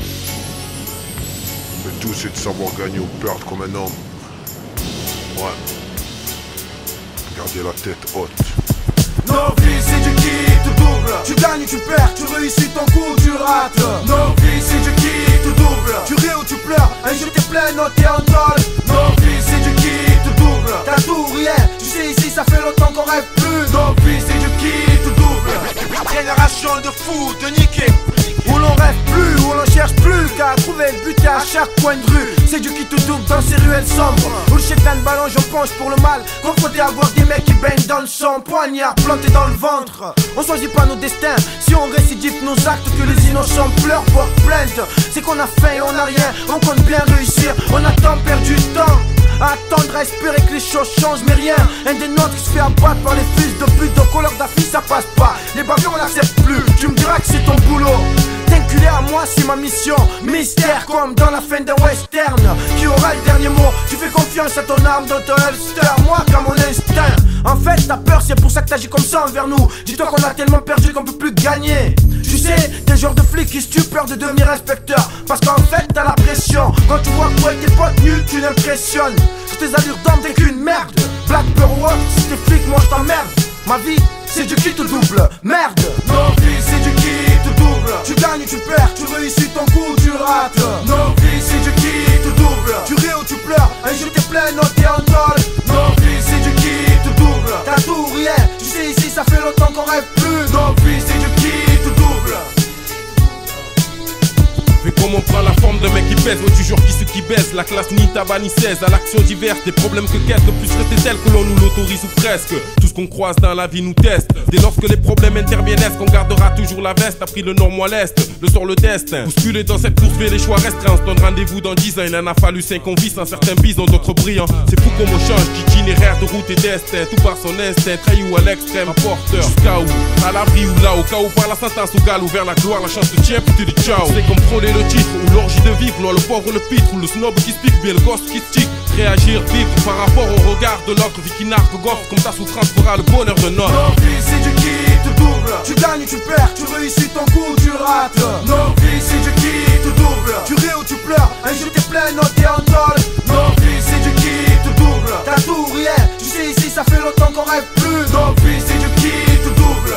Le tout c'est de savoir gagner ou perdre comme un homme. Ouais. Garder la tête haute. Nos vies c'est du kick tout double. Tu gagnes ou tu perds, tu réussis ton coup ou tu rates. Nos vies c'est du kick tout double. Tu ris ou tu pleures, un jour t'es plein, non t'es en tôle. Nos vies c'est du kick tout double. T'as tout ou rien, tu sais ici ça fait longtemps qu'on rêve plus. Nos vies c'est du kick tout double. Génération de fous, de niquer. Où l'on rêve plus, où l'on cherche plus qu'à trouver le but à chaque coin de rue. C'est du qui tout double dans ces ruelles sombres. Où le chétan de ballon, je penche pour le mal. Confronté à voir des mecs qui baignent dans le sang. Poignard planté dans le ventre. On choisit pas nos destins. Si on récidive nos actes, que les innocents pleurent, portent plainte. C'est qu'on a faim et on a rien. On compte bien réussir, on a tant perdu de temps. Attendre à espérer que les choses changent, mais rien. Un des nôtres qui se fait abattre par les fils de pute. Donc couleur d'affiche ça passe pas. Les bavures on n'accepte plus. Tu me diras que c'est ton boulot. T'inculer à moi c'est ma mission. Mystère comme dans la fin d'un western. Qui aura le dernier mot? Tu fais confiance à ton arme dans ton holster. Moi qu'à mon instinct. En fait t'as peur, c'est pour ça que t'agis comme ça envers nous. Dis-toi qu'on a tellement perdu qu'on peut plus gagner. Tu sais, t'es le genre de flic qui se tue peur de devenir inspecteur. Parce qu'en fait t'as la pression. Quand tu vois que toi et tes potes nuls tu l'impressionnes. Sur tes allures d'homme t'es qu'une merde. Black Pearl Walk, si t'es flic moi je t'emmerde. Ma vie, c'est du qui te double. Merde. Nos vies, c'est du qui te double. Tu gagnes, tu perds, tu réussis ton coup, tu rates. Nos vies, c'est du qui te double. Tu ris ou tu pleures, un jour t'es plein, non t'es en tôle. Nos vies, c'est du qui te double. T'as tout ou rien, tu sais ici ça fait longtemps qu'on rêve plus. Nos vies, c'est du qui te double. Vu comme on prend la forme d'un mec qui pèse, ouais, tu jures qui ce qui baise. La classe ni tabac ni 16, à l'action diverse. Des problèmes que qu'est-ce que plus rester tel que l'on nous l'autorise ou presque. Tout ce qu'on croise dans la vie nous teste. Dès lors que les problèmes interviennent, est-ce qu'on gardera toujours la veste? A pris le nord, moi l'est, le sort le destin. Bousculé dans cette course, fait les choix restreints. On se donne rendez-vous dans 10 ans, il en a fallu 5 qu'on vit. Sans certains bisons, d'autres brillants. C'est fou qu'on me change d'itinéraire, de route et destin. Tout par son instinct, trahi ou à l'extrême. Porteur, jusqu'à où? À l'abri ou là, au cas où par la sentence au galop vers la gloire, la chance te tient, puis tu dis ciao. C'est comme frôler le titre, ou l'orgie de vivre, loin le pauvre le pitre, ou le snob qui se pique, bien le gosse qui se tique. Réagir, vivre par rapport au regard de l'autre, vie qui narque, goffre, comme ta souffrance fera le bonheur de notre. Nos vies, c'est du qui te double. Tu gagnes, tu perds, tu réussis ton coup, tu rates. Nos vies, c'est du qui te double. Tu ris ou tu pleures, un jour t'es plein, non t'es en tôle. Nos vies, c'est du qui te double. T'as tout ou rien, tu sais ici ça fait longtemps qu'on rêve plus. Nos vies, c'est du qui te double.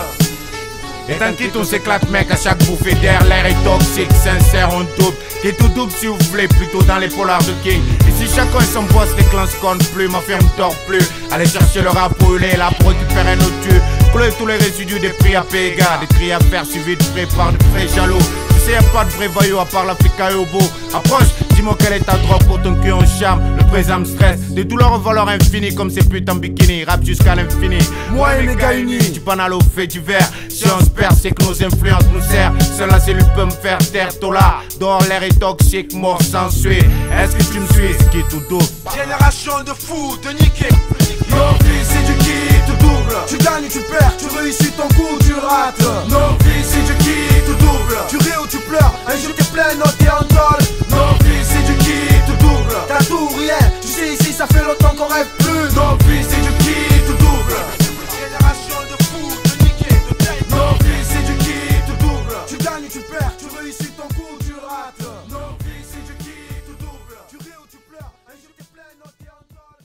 Et tranquille, on s'éclate mec à chaque bouffée d'air. L'air est toxique, sincère, on double. Qui tout double si vous voulez, plutôt dans les polars de King. Et si chacun son boss, les clans se comptent plus, ma firme tord plus. Allez chercher le rap brûlé, là pour récupérer nos tubes. Couler tous les résidus des prix à payer, gars. Des tris à faire suivi de près par de vrais jaloux. Tu sais y'a pas de vrai voyou à part l'Africa et au beau. Approche, dis-moi quelle est ta drogue pour ton cul en charme. Le présent me stresse, des douleurs au valeur infini comme ces putains bikini. Rap jusqu'à l'infini, moi et mes gars unis. Tu banal au fait divers, si on se perd c'est que nos influences nous servent. Seule la cellule peut me faire taire, toi là. Dehors l'air est toxique, mort sans suer. Est-ce que tu me suis, ce qui est tout doux? Génération de fous, de niquer. Nos vies, c'est du qui te double. Tu gagnes, tu perds, tu réussis ton coup, tu rates. Nos vies, c'est du qui te double. Tu ris ou tu pleures, un jour t'es plein, non t'es en tôle. Nos vies, c'est du qui te double. T'as tout ou rien, tu sais ici ça fait longtemps qu'on rêve plus. Nos vies, c'est du qui te double. Génération de fous, de niquer, de taille. Nos vies, c'est du qui te double. Tu gagnes, tu perds, tu réussis ton coup, tu rates. Nos vies, c'est du qui te double. Tu ris ou tu pleures, un jour t'es plein, non t'es en tôle.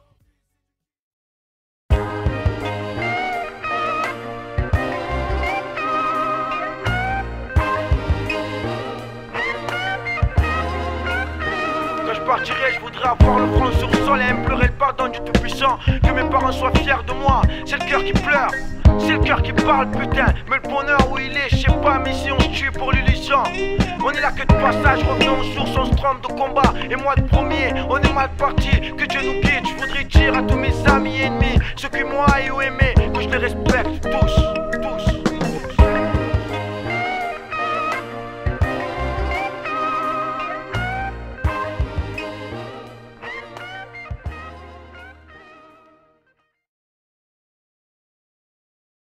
Quand je partirai, je voudrais avoir le front sur le sol et implorer le pardon du Tout-Puissant. Que mes parents soient fiers de moi. C'est le cœur qui pleure, c'est le cœur qui parle, putain. Mais le bonheur où il est, je sais pas, mais si on se tue pour l'illusion. On est là que de passage, revenons aux sources, on se trompe de combat. Et moi de premier, on est mal parti, que Dieu nous guide. Je voudrais dire à tous mes amis et ennemis, ceux qui m'ont haï ou aimé, que je les respecte.